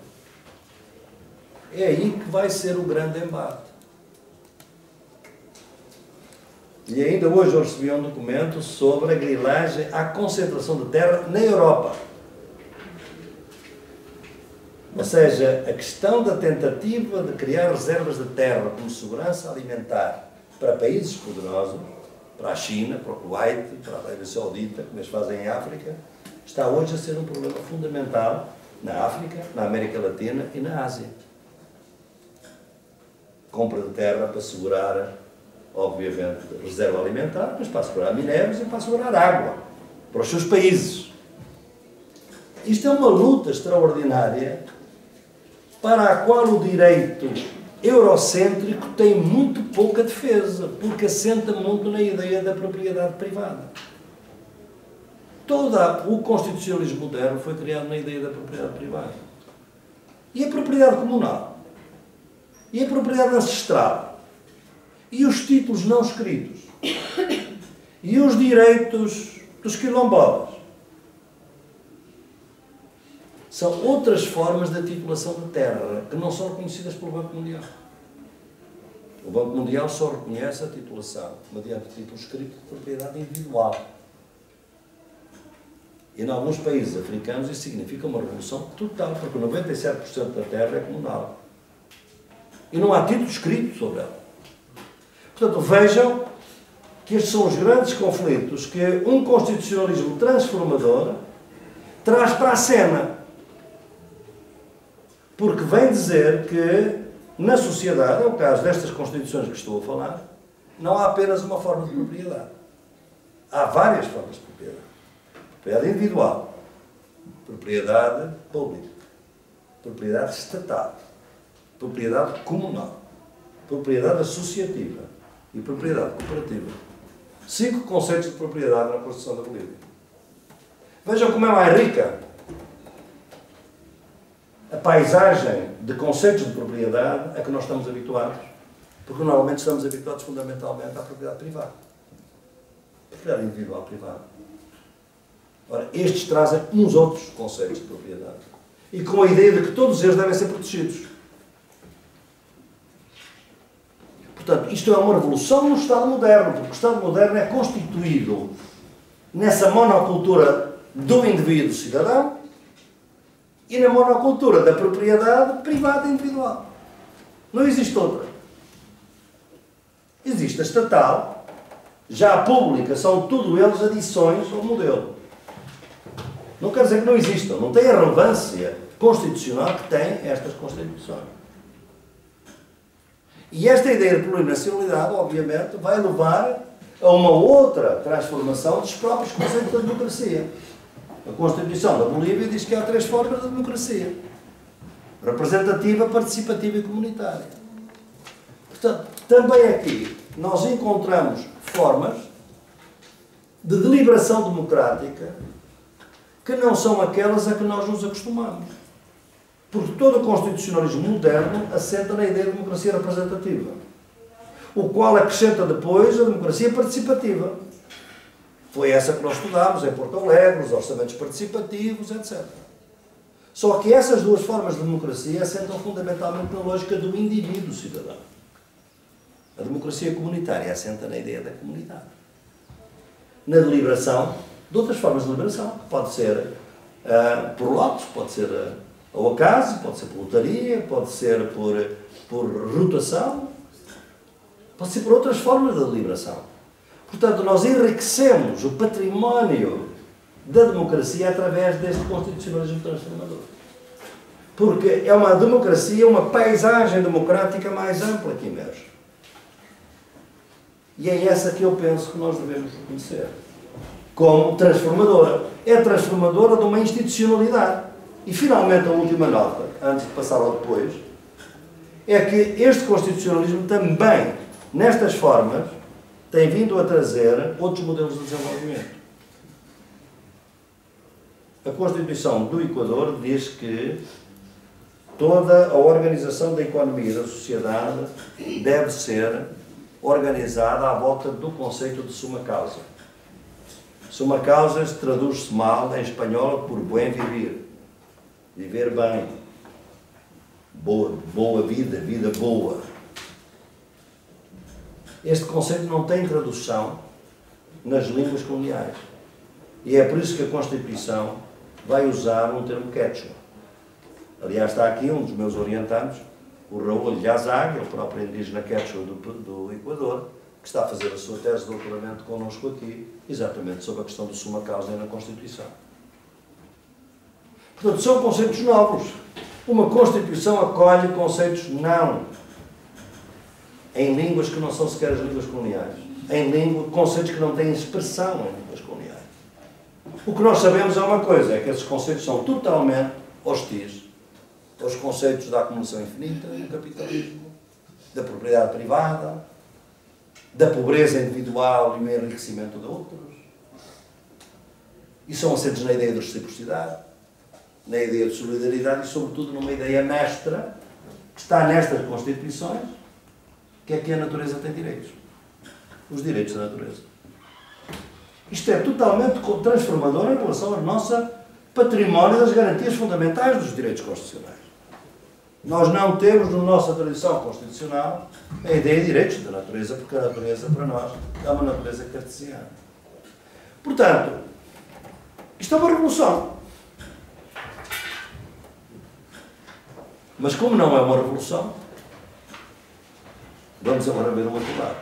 É aí que vai ser o grande embate. E ainda hoje eu recebi um documento sobre a grilagem à concentração de terra na Europa. Ou seja, a questão da tentativa de criar reservas de terra como segurança alimentar para países poderosos, para a China, para o Kuwait, para a Arábia Saudita, como eles fazem em África, está hoje a ser um problema fundamental na África, na América Latina e na Ásia. compra de terra para assegurar, obviamente, reserva alimentar, mas para assegurar minérios e para assegurar água para os seus países. Isto é uma luta extraordinária para a qual o direito eurocêntrico tem muito pouca defesa, porque assenta muito na ideia da propriedade privada. Todo o constitucionalismo moderno foi criado na ideia da propriedade privada. E a propriedade comunal, e a propriedade ancestral, e os títulos não escritos, e os direitos dos quilombolas, são outras formas de titulação de terra que não são reconhecidas pelo Banco Mundial. O Banco Mundial só reconhece a titulação mediante título escrito de propriedade individual. E em alguns países africanos isso significa uma revolução total, porque 97% da terra é comunal. E não há título escrito sobre ela. Portanto, vejam que estes são os grandes conflitos que um constitucionalismo transformador traz para a cena. Porque vem dizer que na sociedade, é o caso destas constituições que estou a falar, não há apenas uma forma de propriedade. Há várias formas de propriedade. Propriedade individual, propriedade pública, propriedade estatal, propriedade comunal, propriedade associativa e propriedade cooperativa. 5 conceitos de propriedade na Constituição da Bolívia. Vejam como é mais rica a paisagem de conceitos de propriedade a que nós estamos habituados, porque normalmente estamos habituados fundamentalmente à propriedade privada. Propriedade individual privada. Ora, estes trazem uns outros conceitos de propriedade. E com a ideia de que todos eles devem ser protegidos. Portanto, isto é uma revolução no Estado moderno, porque o Estado moderno é constituído nessa monocultura do indivíduo cidadão e na monocultura da propriedade privada e individual. Não existe outra. Existe a estatal, já a pública, são tudo eles adições ao modelo. Não quer dizer que não existam, não tem a relevância constitucional que têm estas constituições. E esta ideia de plurinacionalidade, obviamente, vai levar a uma outra transformação dos próprios conceitos da democracia. A Constituição da Bolívia diz que há 3 formas de democracia: representativa, participativa e comunitária. Portanto, também aqui nós encontramos formas de deliberação democrática que não são aquelas a que nós nos acostumamos. Porque todo o constitucionalismo moderno assenta na ideia de democracia representativa, o qual acrescenta depois a democracia participativa. Foi essa que nós estudámos em Porto Alegre, os orçamentos participativos, etc. Só que essas duas formas de democracia assentam fundamentalmente na lógica do indivíduo cidadão. A democracia comunitária assenta na ideia da comunidade. Na deliberação, de outras formas de deliberação, que pode ser por lotes, pode ser ao acaso, pode ser por lotaria, pode ser por rotação, pode ser por outras formas de deliberação. Portanto, nós enriquecemos o património da democracia através deste constitucionalismo transformador. Porque é uma democracia, uma paisagem democrática mais ampla que emerge. E é essa que eu penso que nós devemos reconhecer como transformadora. É transformadora de uma institucionalidade. E, finalmente, a última nota, antes de passar ao depois, é que este constitucionalismo também, nestas formas, tem vindo a trazer outros modelos de desenvolvimento. A Constituição do Equador diz que toda a organização da economia e da sociedade deve ser organizada à volta do conceito de suma causa. Suma causa traduz-se mal em espanhol por buen vivir. Viver bem. Boa vida, vida boa. Este conceito não tem tradução nas línguas coloniais. E é por isso que a Constituição vai usar um termo quechua. Aliás, está aqui um dos meus orientandos, o Raul Yazag, o próprio indígena quechua do Equador, que está a fazer a sua tese de doutoramento connosco aqui, exatamente sobre a questão do suma causa na Constituição. Portanto, são conceitos novos. Uma Constituição acolhe conceitos não em línguas que não são sequer as línguas coloniais, em conceitos que não têm expressão em línguas coloniais. O que nós sabemos é uma coisa, é que esses conceitos são totalmente hostis aos conceitos da acumulação infinita, do capitalismo, da propriedade privada, da pobreza individual e o enriquecimento de outros. E são assentes na ideia de reciprocidade, na ideia de solidariedade e, sobretudo, numa ideia mestra que está nestas Constituições, que é que a natureza tem direitos. Os direitos da natureza. Isto é totalmente transformador em relação ao nosso património das garantias fundamentais dos direitos constitucionais. Nós não temos, na nossa tradição constitucional, a ideia de direitos da natureza, porque a natureza, para nós, é uma natureza cartesiana. Portanto, isto é uma revolução. Mas como não é uma revolução, vamos agora ver o outro lado.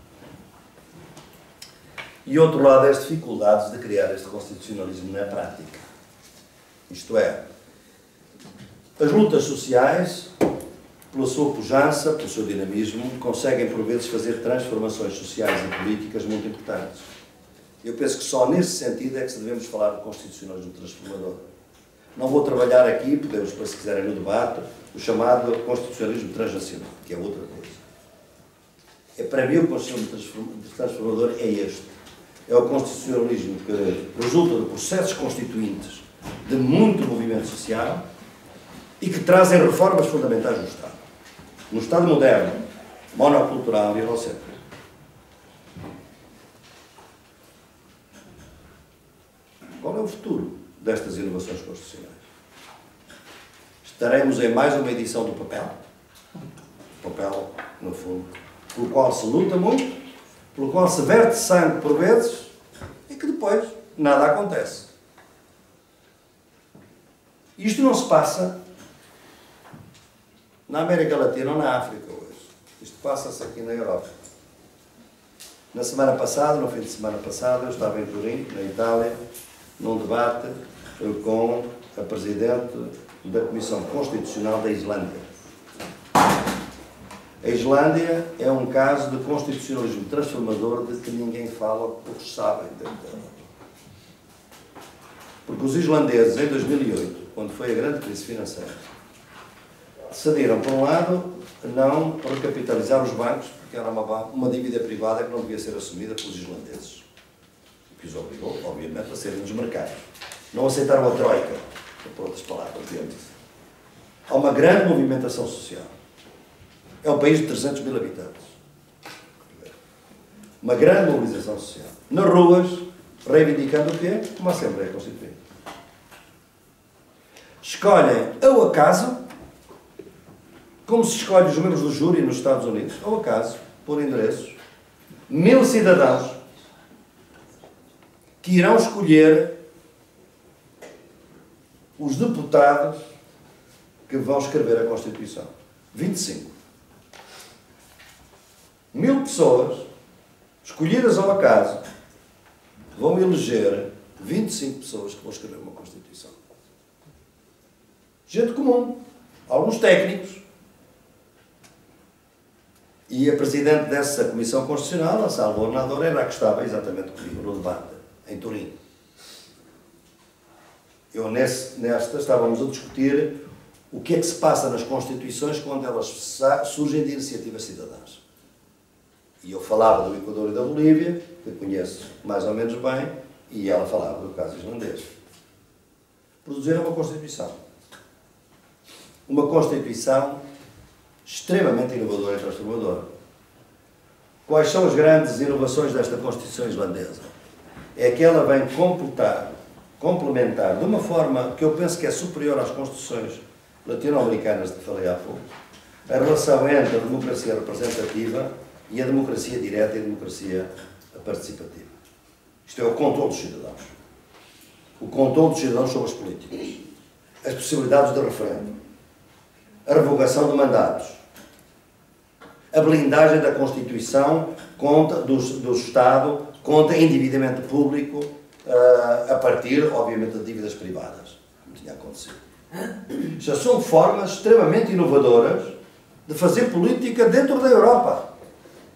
E outro lado é as dificuldades de criar este constitucionalismo na prática. Isto é, as lutas sociais, pela sua pujança, pelo seu dinamismo, conseguem por vezes fazer transformações sociais e políticas muito importantes. Eu penso que só nesse sentido é que devemos falar do constitucionalismo transformador. Não vou trabalhar aqui, podemos, se quiserem, no debate, o chamado constitucionalismo transnacional, que é outra coisa. Para mim, o constitucionalismo transformador é este. É o constitucionalismo que resulta de processos constituintes de muito movimento social e que trazem reformas fundamentais no Estado. No Estado moderno, monocultural e eurocêntrico. Qual é o futuro destas inovações constitucionais? Estaremos em mais uma edição do papel. O papel, no fundo, pelo qual se luta muito, pelo qual se verte sangue por vezes e que depois nada acontece. Isto não se passa na América Latina ou na África hoje. Isto passa-se aqui na Europa. Na semana passada, no fim de semana passado, eu estava em Turim, na Itália, num debate com a Presidente da Comissão Constitucional da Islândia. A Islândia é um caso de constitucionalismo transformador de que ninguém fala, poucos sabem. Porque os islandeses, em 2008, quando foi a grande crise financeira, decidiram, por um lado, não recapitalizar os bancos, porque era uma dívida privada que não devia ser assumida pelos islandeses. O que os obrigou, obviamente, a serem desmarcados. Não aceitaram a troika, por outras palavras, digamos assim. Há uma grande movimentação social. É um país de 300 mil habitantes. Uma grande mobilização social. Nas ruas, reivindicando o quê? Uma Assembleia Constituinte. Escolhem, ao acaso, como se escolhe os membros do júri nos Estados Unidos, ao acaso, por endereços, 1000 cidadãos que irão escolher os deputados que vão escrever a Constituição. 25. 1000 pessoas, escolhidas ao acaso, vão eleger 25 pessoas que vão escrever uma Constituição. Gente comum, alguns técnicos. E a Presidente dessa Comissão Constitucional, a Salvador Nador, era a que estava exatamente comigo no debate, em Turim. Nesta estávamos a discutir o que é que se passa nas Constituições quando elas surgem de iniciativas cidadãs. E eu falava do Equador e da Bolívia, que conheço mais ou menos bem, e ela falava do caso islandês. Produziram uma Constituição. Uma Constituição extremamente inovadora e transformadora. Quais são as grandes inovações desta Constituição islandesa? É que ela vem complementar, de uma forma que eu penso que é superior às Constituições latino-americanas de que falei há pouco, a relação entre a democracia representativa e a democracia direta e a democracia participativa. Isto é o controle dos cidadãos. O controle dos cidadãos sobre as políticas. As possibilidades de referendo. A revogação de mandatos. A blindagem da Constituição do Estado contra endividamento público a partir, obviamente, de dívidas privadas. Como tinha acontecido. Já são formas extremamente inovadoras de fazer política dentro da Europa.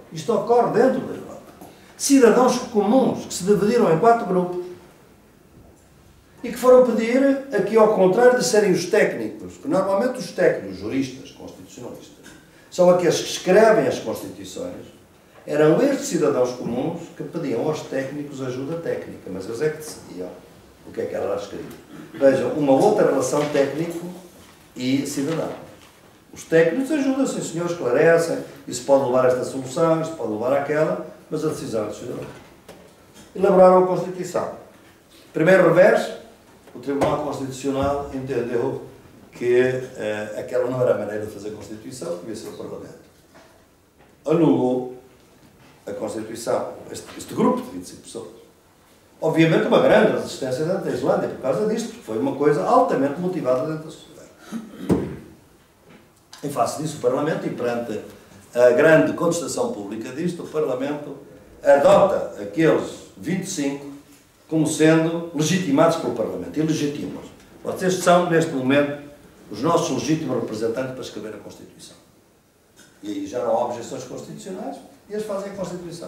Isto ocorre dentro da Europa. Cidadãos comuns que se dividiram em 4 grupos e que foram pedir, aqui ao contrário de serem os técnicos, que normalmente os técnicos, juristas, constitucionalistas, são aqueles que escrevem as constituições, eram estes cidadãos comuns que pediam aos técnicos ajuda técnica, mas eles é que decidiam o que é que era lá escrito. Vejam, uma outra relação técnico e cidadão. Os técnicos ajudam, sim senhor, esclarecem, isso pode levar a esta solução, isso pode levar àquela, mas a decisão é do cidadão. Elaboraram a Constituição. Primeiro revés, o Tribunal Constitucional entendeu que aquela não era a maneira de fazer a Constituição, que devia ser o Parlamento. Anulou a Constituição, este grupo de 25 pessoas. Obviamente uma grande resistência dentro da Islândia por causa disto, porque foi uma coisa altamente motivada dentro da sociedade. Em face disso, o Parlamento, e perante a grande contestação pública disto, o Parlamento adota aqueles 25 como sendo legitimados pelo Parlamento, e legitimos. Vocês são, neste momento, os nossos legítimos representantes para escrever a Constituição. E aí já não há objeções constitucionais, e eles fazem a Constituição.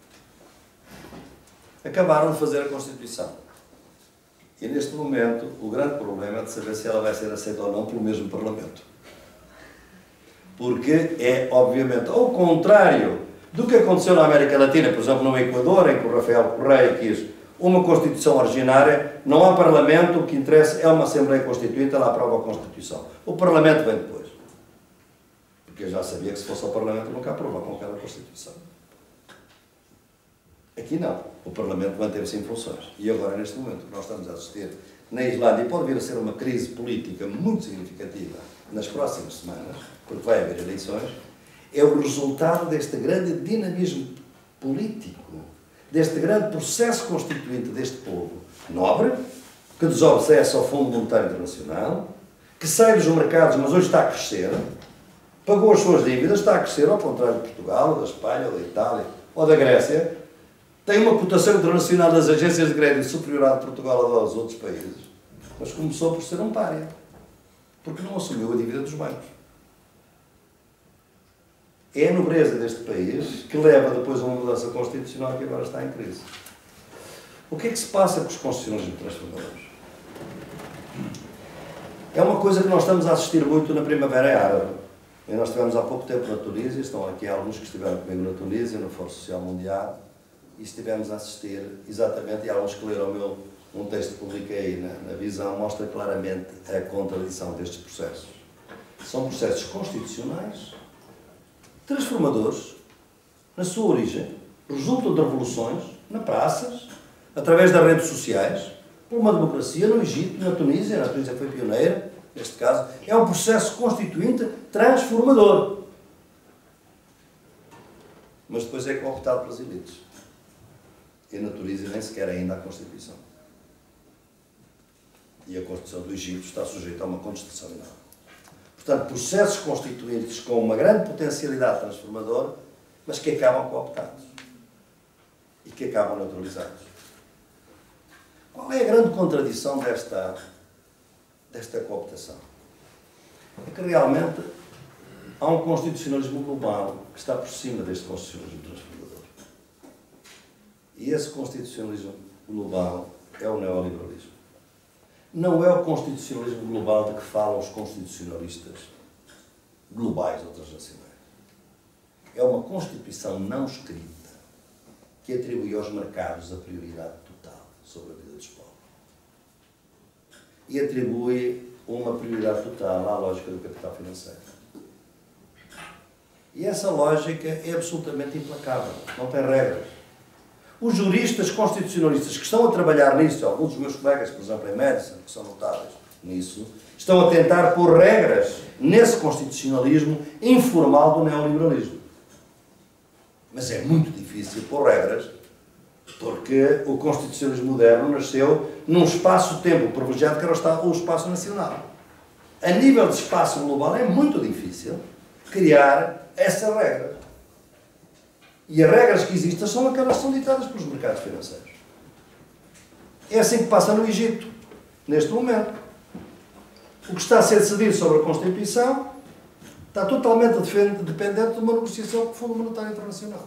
Acabaram de fazer a Constituição. E neste momento, o grande problema é de saber se ela vai ser aceita ou não pelo mesmo Parlamento. Porque é, obviamente, ao contrário do que aconteceu na América Latina, por exemplo, no Equador, em que o Rafael Correia quis uma Constituição originária, não há Parlamento, o que interessa é uma Assembleia Constituinte, ela aprova a Constituição. O Parlamento vem depois. Porque eu já sabia que se fosse ao Parlamento nunca aprovavam aquela Constituição. Aqui não. O Parlamento manteve-se em funções. E agora, neste momento, que nós estamos a assistir na Islândia, e pode vir a ser uma crise política muito significativa nas próximas semanas, porque vai haver eleições, é o resultado deste grande dinamismo político, deste grande processo constituinte deste povo nobre, que desobedece ao Fundo Monetário Internacional, que sai dos mercados, mas hoje está a crescer, pagou as suas dívidas, está a crescer, ao contrário de Portugal, ou da Espanha, ou da Itália, ou da Grécia, tem uma cotação internacional das agências de crédito superior à de Portugal ou aos outros países, mas começou por ser um pária, porque não assumiu a dívida dos bancos. É a nobreza deste país que leva depois a uma mudança constitucional que agora está em crise. O que é que se passa com os constitucionalismos transformadores? É uma coisa que nós estamos a assistir muito na Primavera Árabe. E nós estivemos há pouco tempo na Tunísia, estão aqui alguns que estiveram comigo na Tunísia, no Fórum Social Mundial, e estivemos a assistir exatamente, e alguns que leram um texto que publiquei na Visão, mostra claramente a contradição destes processos. São processos constitucionais, transformadores, na sua origem, resultam de revoluções, na praças, através das redes sociais, por uma democracia no Egito, na Tunísia foi pioneira, neste caso, é um processo constituinte transformador. Mas depois é cooptado pelas elites. E na Tunísia nem sequer ainda há Constituição. E a Constituição do Egito está sujeita a uma contestação enorme. Portanto, processos constituintes com uma grande potencialidade transformadora, mas que acabam cooptados. E que acabam neutralizados. Qual é a grande contradição desta cooptação? É que realmente há um constitucionalismo global que está por cima deste constitucionalismo transformador. E esse constitucionalismo global é o neoliberalismo. Não é o constitucionalismo global de que falam os constitucionalistas globais ou transnacionais. É uma Constituição não escrita que atribui aos mercados a prioridade total sobre a vida dos povos. E atribui uma prioridade total à lógica do capital financeiro. E essa lógica é absolutamente implacável, não tem regras. Os juristas constitucionalistas que estão a trabalhar nisso, alguns dos meus colegas, por exemplo, em Madison, que são notáveis nisso, estão a tentar pôr regras nesse constitucionalismo informal do neoliberalismo. Mas é muito difícil pôr regras, porque o constitucionalismo moderno nasceu num espaço-tempo privilegiado que era o espaço nacional. A nível de espaço global é muito difícil criar essa regra. E as regras que existem são aquelas que são ditadas pelos mercados financeiros. É assim que passa no Egito, neste momento. O que está a ser decidido sobre a Constituição está totalmente dependente de uma negociação com o Fundo Monetário Internacional.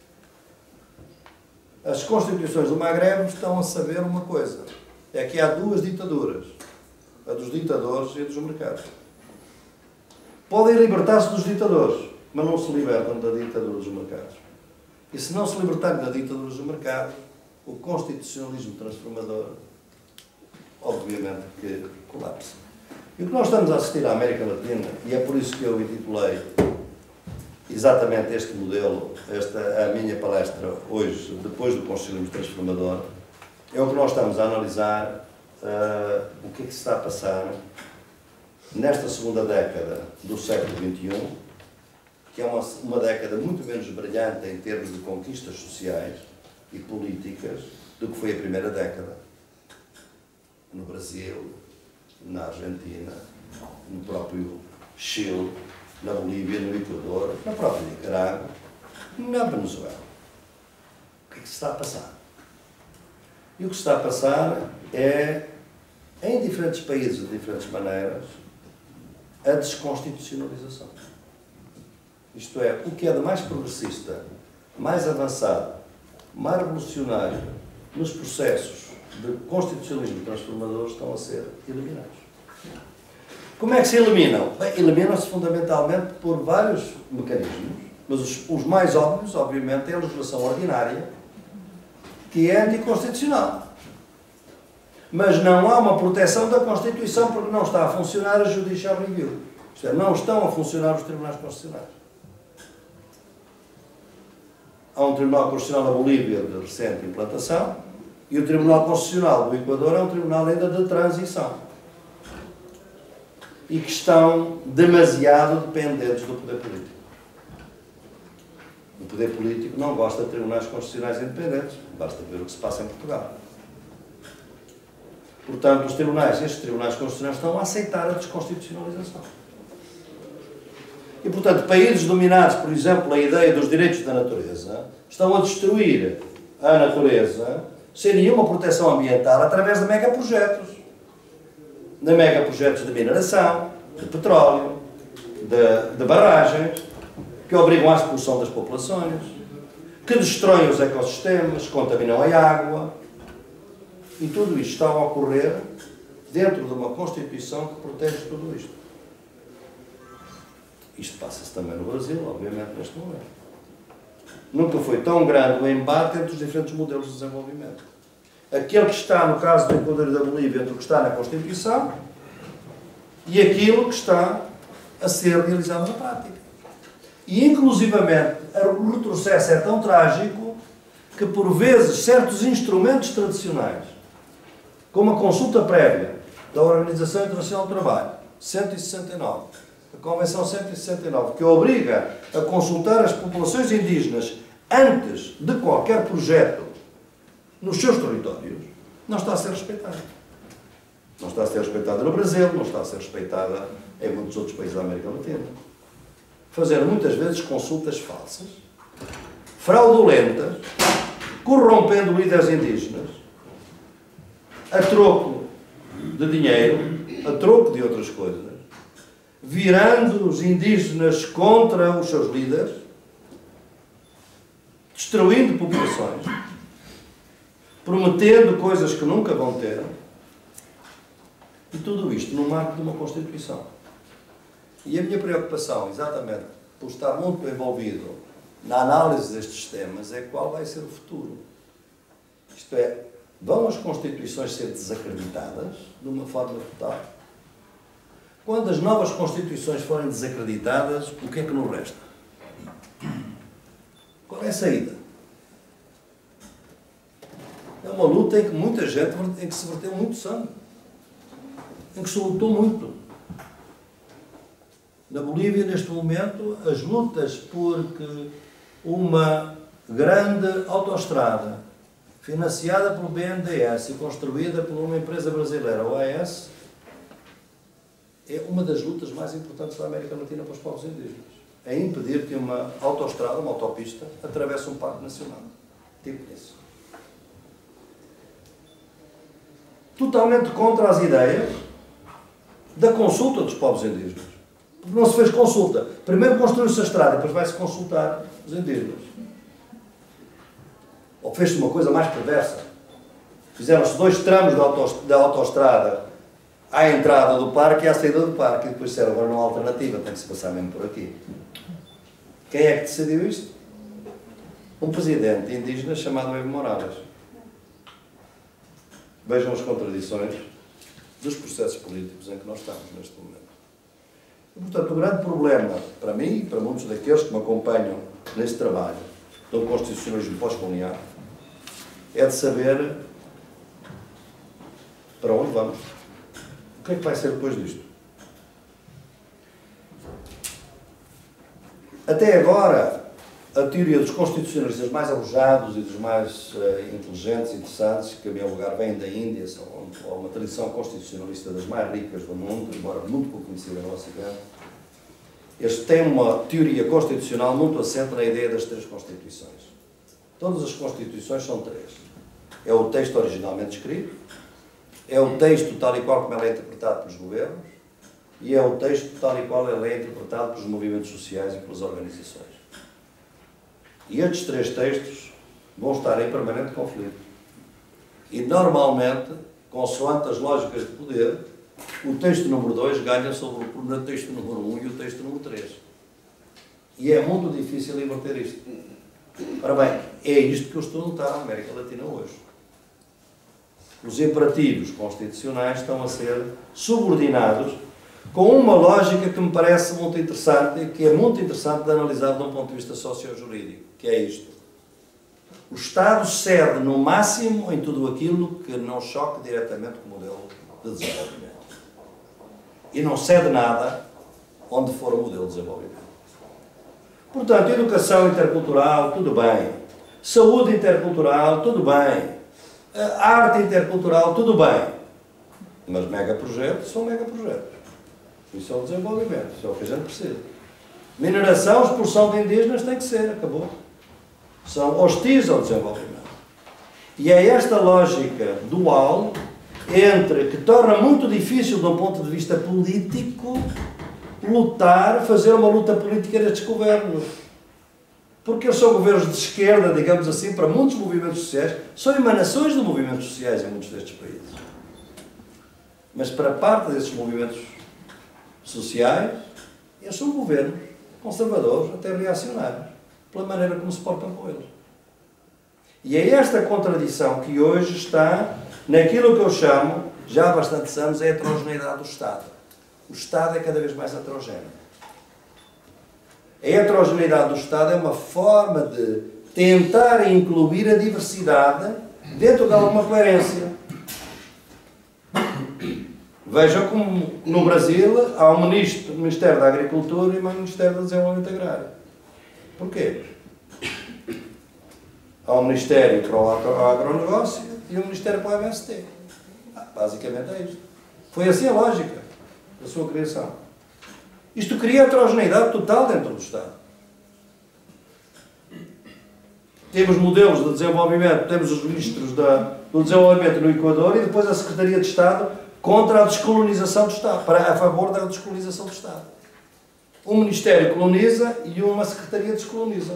As constituições do Magreb estão a saber uma coisa, é que há duas ditaduras, a dos ditadores e a dos mercados. Podem libertar-se dos ditadores, mas não se libertam da ditadura dos mercados. E se não se libertarem da ditadura dos mercados, o constitucionalismo transformador, obviamente que colapsa. E o que nós estamos a assistir à América Latina, e é por isso que eu intitulei exatamente este modelo, a minha palestra hoje, depois do constitucionalismo transformador, é o que nós estamos a analisar, o que é que se está a passar nesta segunda década do século XXI, que é uma década muito menos brilhante em termos de conquistas sociais e políticas do que foi a primeira década. No Brasil, na Argentina, no próprio Chile, na Bolívia, no Equador, na própria Nicarágua, na Venezuela. O que é que se está a passar? E o que se está a passar é, em diferentes países, de diferentes maneiras, a desconstitucionalização. Isto é, o que é de mais progressista, mais avançado, mais revolucionário nos processos de constitucionalismo transformador estão a ser eliminados. Como é que se eliminam? Bem, eliminam-se fundamentalmente por vários mecanismos, mas os mais óbvios, obviamente, é a legislação ordinária, que é anticonstitucional. Mas não há uma proteção da Constituição porque não está a funcionar a Judicial Review. Isto é, não estão a funcionar os tribunais constitucionais. Há um Tribunal Constitucional na Bolívia de recente implantação e o Tribunal Constitucional do Equador é um tribunal ainda de transição. E que estão demasiado dependentes do poder político. O poder político não gosta de tribunais constitucionais independentes. Basta ver o que se passa em Portugal. Portanto, estes tribunais constitucionais estão a aceitar a desconstitucionalização. E, portanto, países dominados, por exemplo, a ideia dos direitos da natureza, estão a destruir a natureza sem nenhuma proteção ambiental através de megaprojetos. De megaprojetos de mineração, de petróleo, de barragens, que obrigam à expulsão das populações, que destroem os ecossistemas, contaminam a água. E tudo isto está a ocorrer dentro de uma Constituição que protege tudo isto. Isto passa-se também no Brasil, obviamente, neste momento. Nunca foi tão grande o embate entre os diferentes modelos de desenvolvimento. Aquele que está, no caso do Equador e da Bolívia, entre o que está na Constituição e aquilo que está a ser realizado na prática. E, inclusivamente, o retrocesso é tão trágico que, por vezes, certos instrumentos tradicionais, como a consulta prévia da Organização Internacional do Trabalho, 169, a Convenção 169, que obriga a consultar as populações indígenas antes de qualquer projeto nos seus territórios, não está a ser respeitada. Não está a ser respeitada no Brasil, não está a ser respeitada em muitos outros países da América Latina. Fazer muitas vezes consultas falsas, fraudulentas, corrompendo líderes indígenas, a troco de dinheiro, a troco de outras coisas, virando os indígenas contra os seus líderes, destruindo populações, prometendo coisas que nunca vão ter, e tudo isto no marco de uma Constituição. E a minha preocupação, exatamente por estar muito envolvido na análise destes temas, é qual vai ser o futuro. Isto é, vão as Constituições ser desacreditadas de uma forma total? Quando as novas Constituições forem desacreditadas, o que é que nos resta? Qual é a saída? É uma luta em que muita gente, em que se verteu muito sangue, em que se lutou muito. Na Bolívia, neste momento, as lutas por que uma grande autoestrada financiada pelo BNDES e construída por uma empresa brasileira, o AES, é uma das lutas mais importantes da América Latina para os povos indígenas. É impedir que uma autoestrada, uma autopista, atravesse um parque nacional. Tipo isso. Totalmente contra as ideias da consulta dos povos indígenas. Porque não se fez consulta. Primeiro construiu-se a estrada, depois vai-se consultar os indígenas. Ou fez-se uma coisa mais perversa. Fizeram-se 2 tramos da autoestrada à entrada do parque e à saída do parque. E depois disseram, agora não há alternativa, tem que se passar mesmo por aqui. Quem é que decidiu isto? Um presidente indígena chamado Evo Morales. Vejam as contradições dos processos políticos em que nós estamos neste momento. E, portanto, o grande problema para mim e para muitos daqueles que me acompanham neste trabalho do constitucionalismo pós-colonial é de saber para onde vamos. O que é que vai ser depois disto? Até agora, a teoria dos constitucionalistas mais arrojados e dos mais inteligentes e interessantes, que a meu lugar vêm da Índia, são uma tradição constitucionalista das mais ricas do mundo, embora muito pouco conhecida no Ocidente, eles têm uma teoria constitucional muito assente na ideia das 3 constituições. Todas as constituições são 3. É o texto originalmente escrito, é o texto tal e qual como ele é interpretado pelos governos e é o texto tal e qual ele é interpretado pelos movimentos sociais e pelas organizações. E estes 3 textos vão estar em permanente conflito. E, normalmente, consoante as lógicas de poder, o texto número 2 ganha sobre o texto número 1 e o texto número 3. E é muito difícil inverter isto. Ora bem, é isto que eu estou a notar na América Latina hoje. Os imperativos constitucionais estão a ser subordinados com uma lógica que me parece muito interessante e que é muito interessante de analisar de um ponto de vista socio-jurídico, que é isto. O Estado cede no máximo em tudo aquilo que não choque diretamente com o modelo de desenvolvimento. E não cede nada onde for o modelo de desenvolvimento. Portanto, educação intercultural, tudo bem. Saúde intercultural, tudo bem. Arte intercultural, tudo bem. Mas megaprojetos são megaprojetos. Isso é o desenvolvimento, isso é o que a gente precisa. Mineração, expulsão de indígenas tem que ser, acabou. São hostis ao desenvolvimento. E é esta lógica dual entre que torna muito difícil, de um ponto de vista político, lutar, fazer uma luta política destes governos. Porque eles são governos de esquerda, digamos assim, para muitos movimentos sociais, são emanações de movimentos sociais em muitos destes países. Mas para parte desses movimentos sociais, eles são governos conservadores, até reacionários, pela maneira como se portam com eles. E é esta contradição que hoje está naquilo que eu chamo, já há bastantes anos, a heterogeneidade do Estado. O Estado é cada vez mais heterogéneo. A heterogeneidade do Estado é uma forma de tentar incluir a diversidade dentro de alguma coerência. Vejam como no Brasil há um Ministério da Agricultura e um Ministério do Desenvolvimento Agrário. Porquê? Há um Ministério para o agronegócio e um Ministério para o MST. Basicamente é isto. Foi assim a lógica da sua criação. Isto cria heterogeneidade total dentro do Estado. Temos modelos de desenvolvimento, temos os ministros do desenvolvimento no Equador e depois a Secretaria de Estado contra a descolonização do Estado, a favor da descolonização do Estado. Um Ministério coloniza e uma Secretaria descoloniza.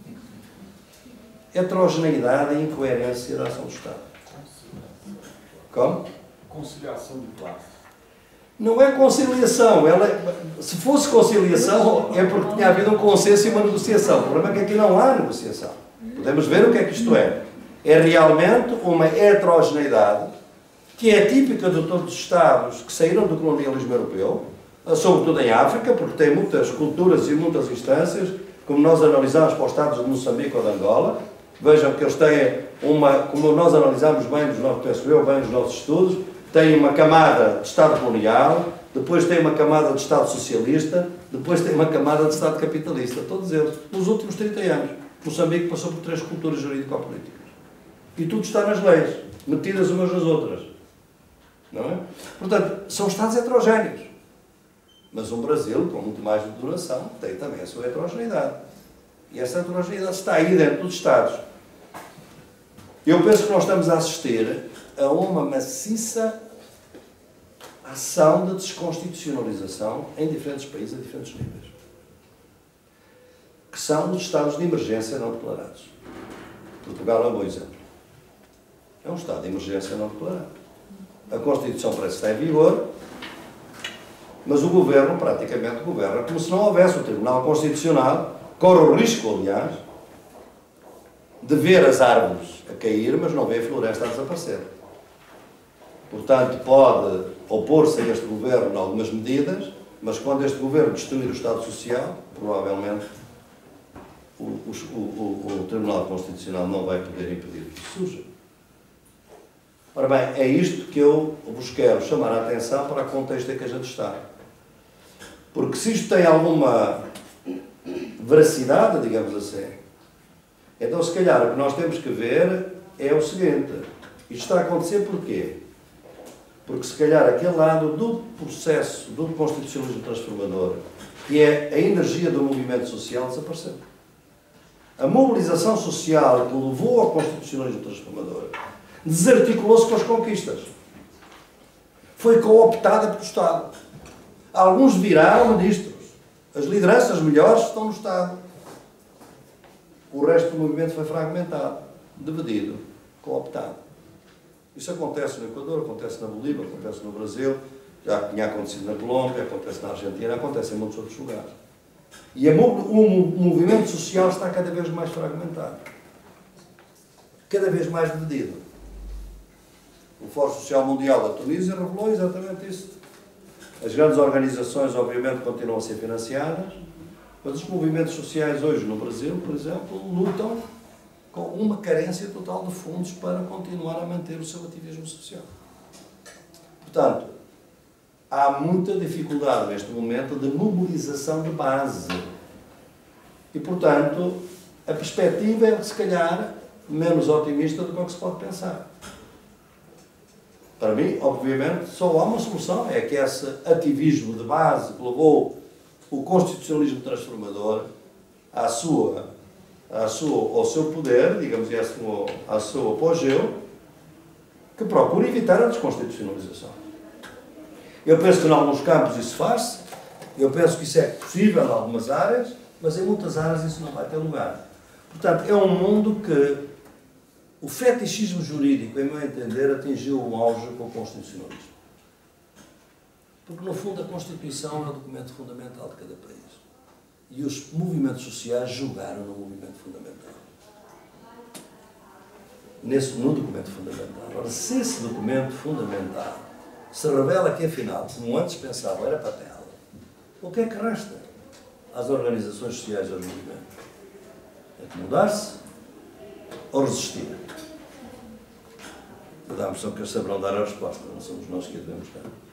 Heterogeneidade e incoerência da ação do Estado. Como? Conciliação de classe. Não é conciliação. Se fosse conciliação, é porque tinha havido um consenso e uma negociação. O problema é que aqui não há negociação. Podemos ver o que é que isto é. É realmente uma heterogeneidade que é típica de todos os Estados que saíram do colonialismo europeu, sobretudo em África, porque tem muitas culturas e muitas instâncias, como nós analisamos para os Estados de Moçambique ou de Angola. Vejam que eles têm como nós analisamos bem nos nossos estudos, tem uma camada de Estado colonial, depois tem uma camada de Estado socialista, depois tem uma camada de Estado capitalista. Todos eles, nos últimos 30 anos. Moçambique passou por 3 culturas jurídico-políticas. E tudo está nas leis, metidas umas nas outras. Não é? Portanto, são Estados heterogéneos. Mas um Brasil, com muito mais de duração, tem também a sua heterogeneidade. E essa heterogeneidade está aí dentro dos Estados. Eu penso que nós estamos a assistir a uma maciça ação de desconstitucionalização em diferentes países, a diferentes níveis, que são os estados de emergência não declarados. Portugal é um bom exemplo. É um estado de emergência não declarado. A Constituição parece estar em vigor, mas o Governo praticamente governa como se não houvesse. O Tribunal Constitucional corre o risco, aliás, de ver as árvores a cair, mas não vê a floresta a desaparecer. Portanto, pode opor-se a este Governo em algumas medidas, mas quando este Governo destruir o Estado Social, provavelmente o Tribunal Constitucional não vai poder impedir que isso surja. Ora bem, é isto que eu vos quero chamar a atenção para o contexto em que a gente está. Porque se isto tem alguma veracidade, digamos assim, então se calhar o que nós temos que ver é o seguinte: isto está a acontecer porquê? Porque se calhar aquele lado do processo do constitucionalismo transformador, que é a energia do movimento social, desapareceu. A mobilização social que levou ao constitucionalismo transformador desarticulou-se com as conquistas. Foi cooptada pelo Estado. Alguns viraram ministros. As lideranças melhores estão no Estado. O resto do movimento foi fragmentado, dividido, cooptado. Isso acontece no Equador, acontece na Bolívia, acontece no Brasil, já tinha acontecido na Colômbia, acontece na Argentina, acontece em muitos outros lugares. E o movimento social está cada vez mais fragmentado, cada vez mais dividido. O Fórum Social Mundial da Tunísia revelou exatamente isso. As grandes organizações, obviamente, continuam a ser financiadas, mas os movimentos sociais hoje no Brasil, por exemplo, lutam com uma carência total de fundos para continuar a manter o seu ativismo social. Portanto, há muita dificuldade neste momento de mobilização de base. E, portanto, a perspectiva é, se calhar, menos otimista do que o que se pode pensar. Para mim, obviamente, só há uma solução, é que esse ativismo de base que levou o constitucionalismo transformador ao seu poder, digamos assim, ao seu apogeu, que procura evitar a desconstitucionalização. Eu penso que em alguns campos isso faz-se, eu penso que isso é possível em algumas áreas, mas em muitas áreas isso não vai ter lugar. Portanto, é um mundo que o fetichismo jurídico, em meu entender, atingiu um auge com o constitucionalismo. Porque, no fundo, a Constituição é o documento fundamental de cada país. E os movimentos sociais jogaram no movimento fundamental. No documento fundamental. Agora, se esse documento fundamental se revela que, afinal, como antes pensava, era patela, o que é que resta às organizações sociais e aos movimentos? Acomodar-se ou resistir? Dá a impressão que eles saberão dar a resposta, não somos nós que a devemos dar.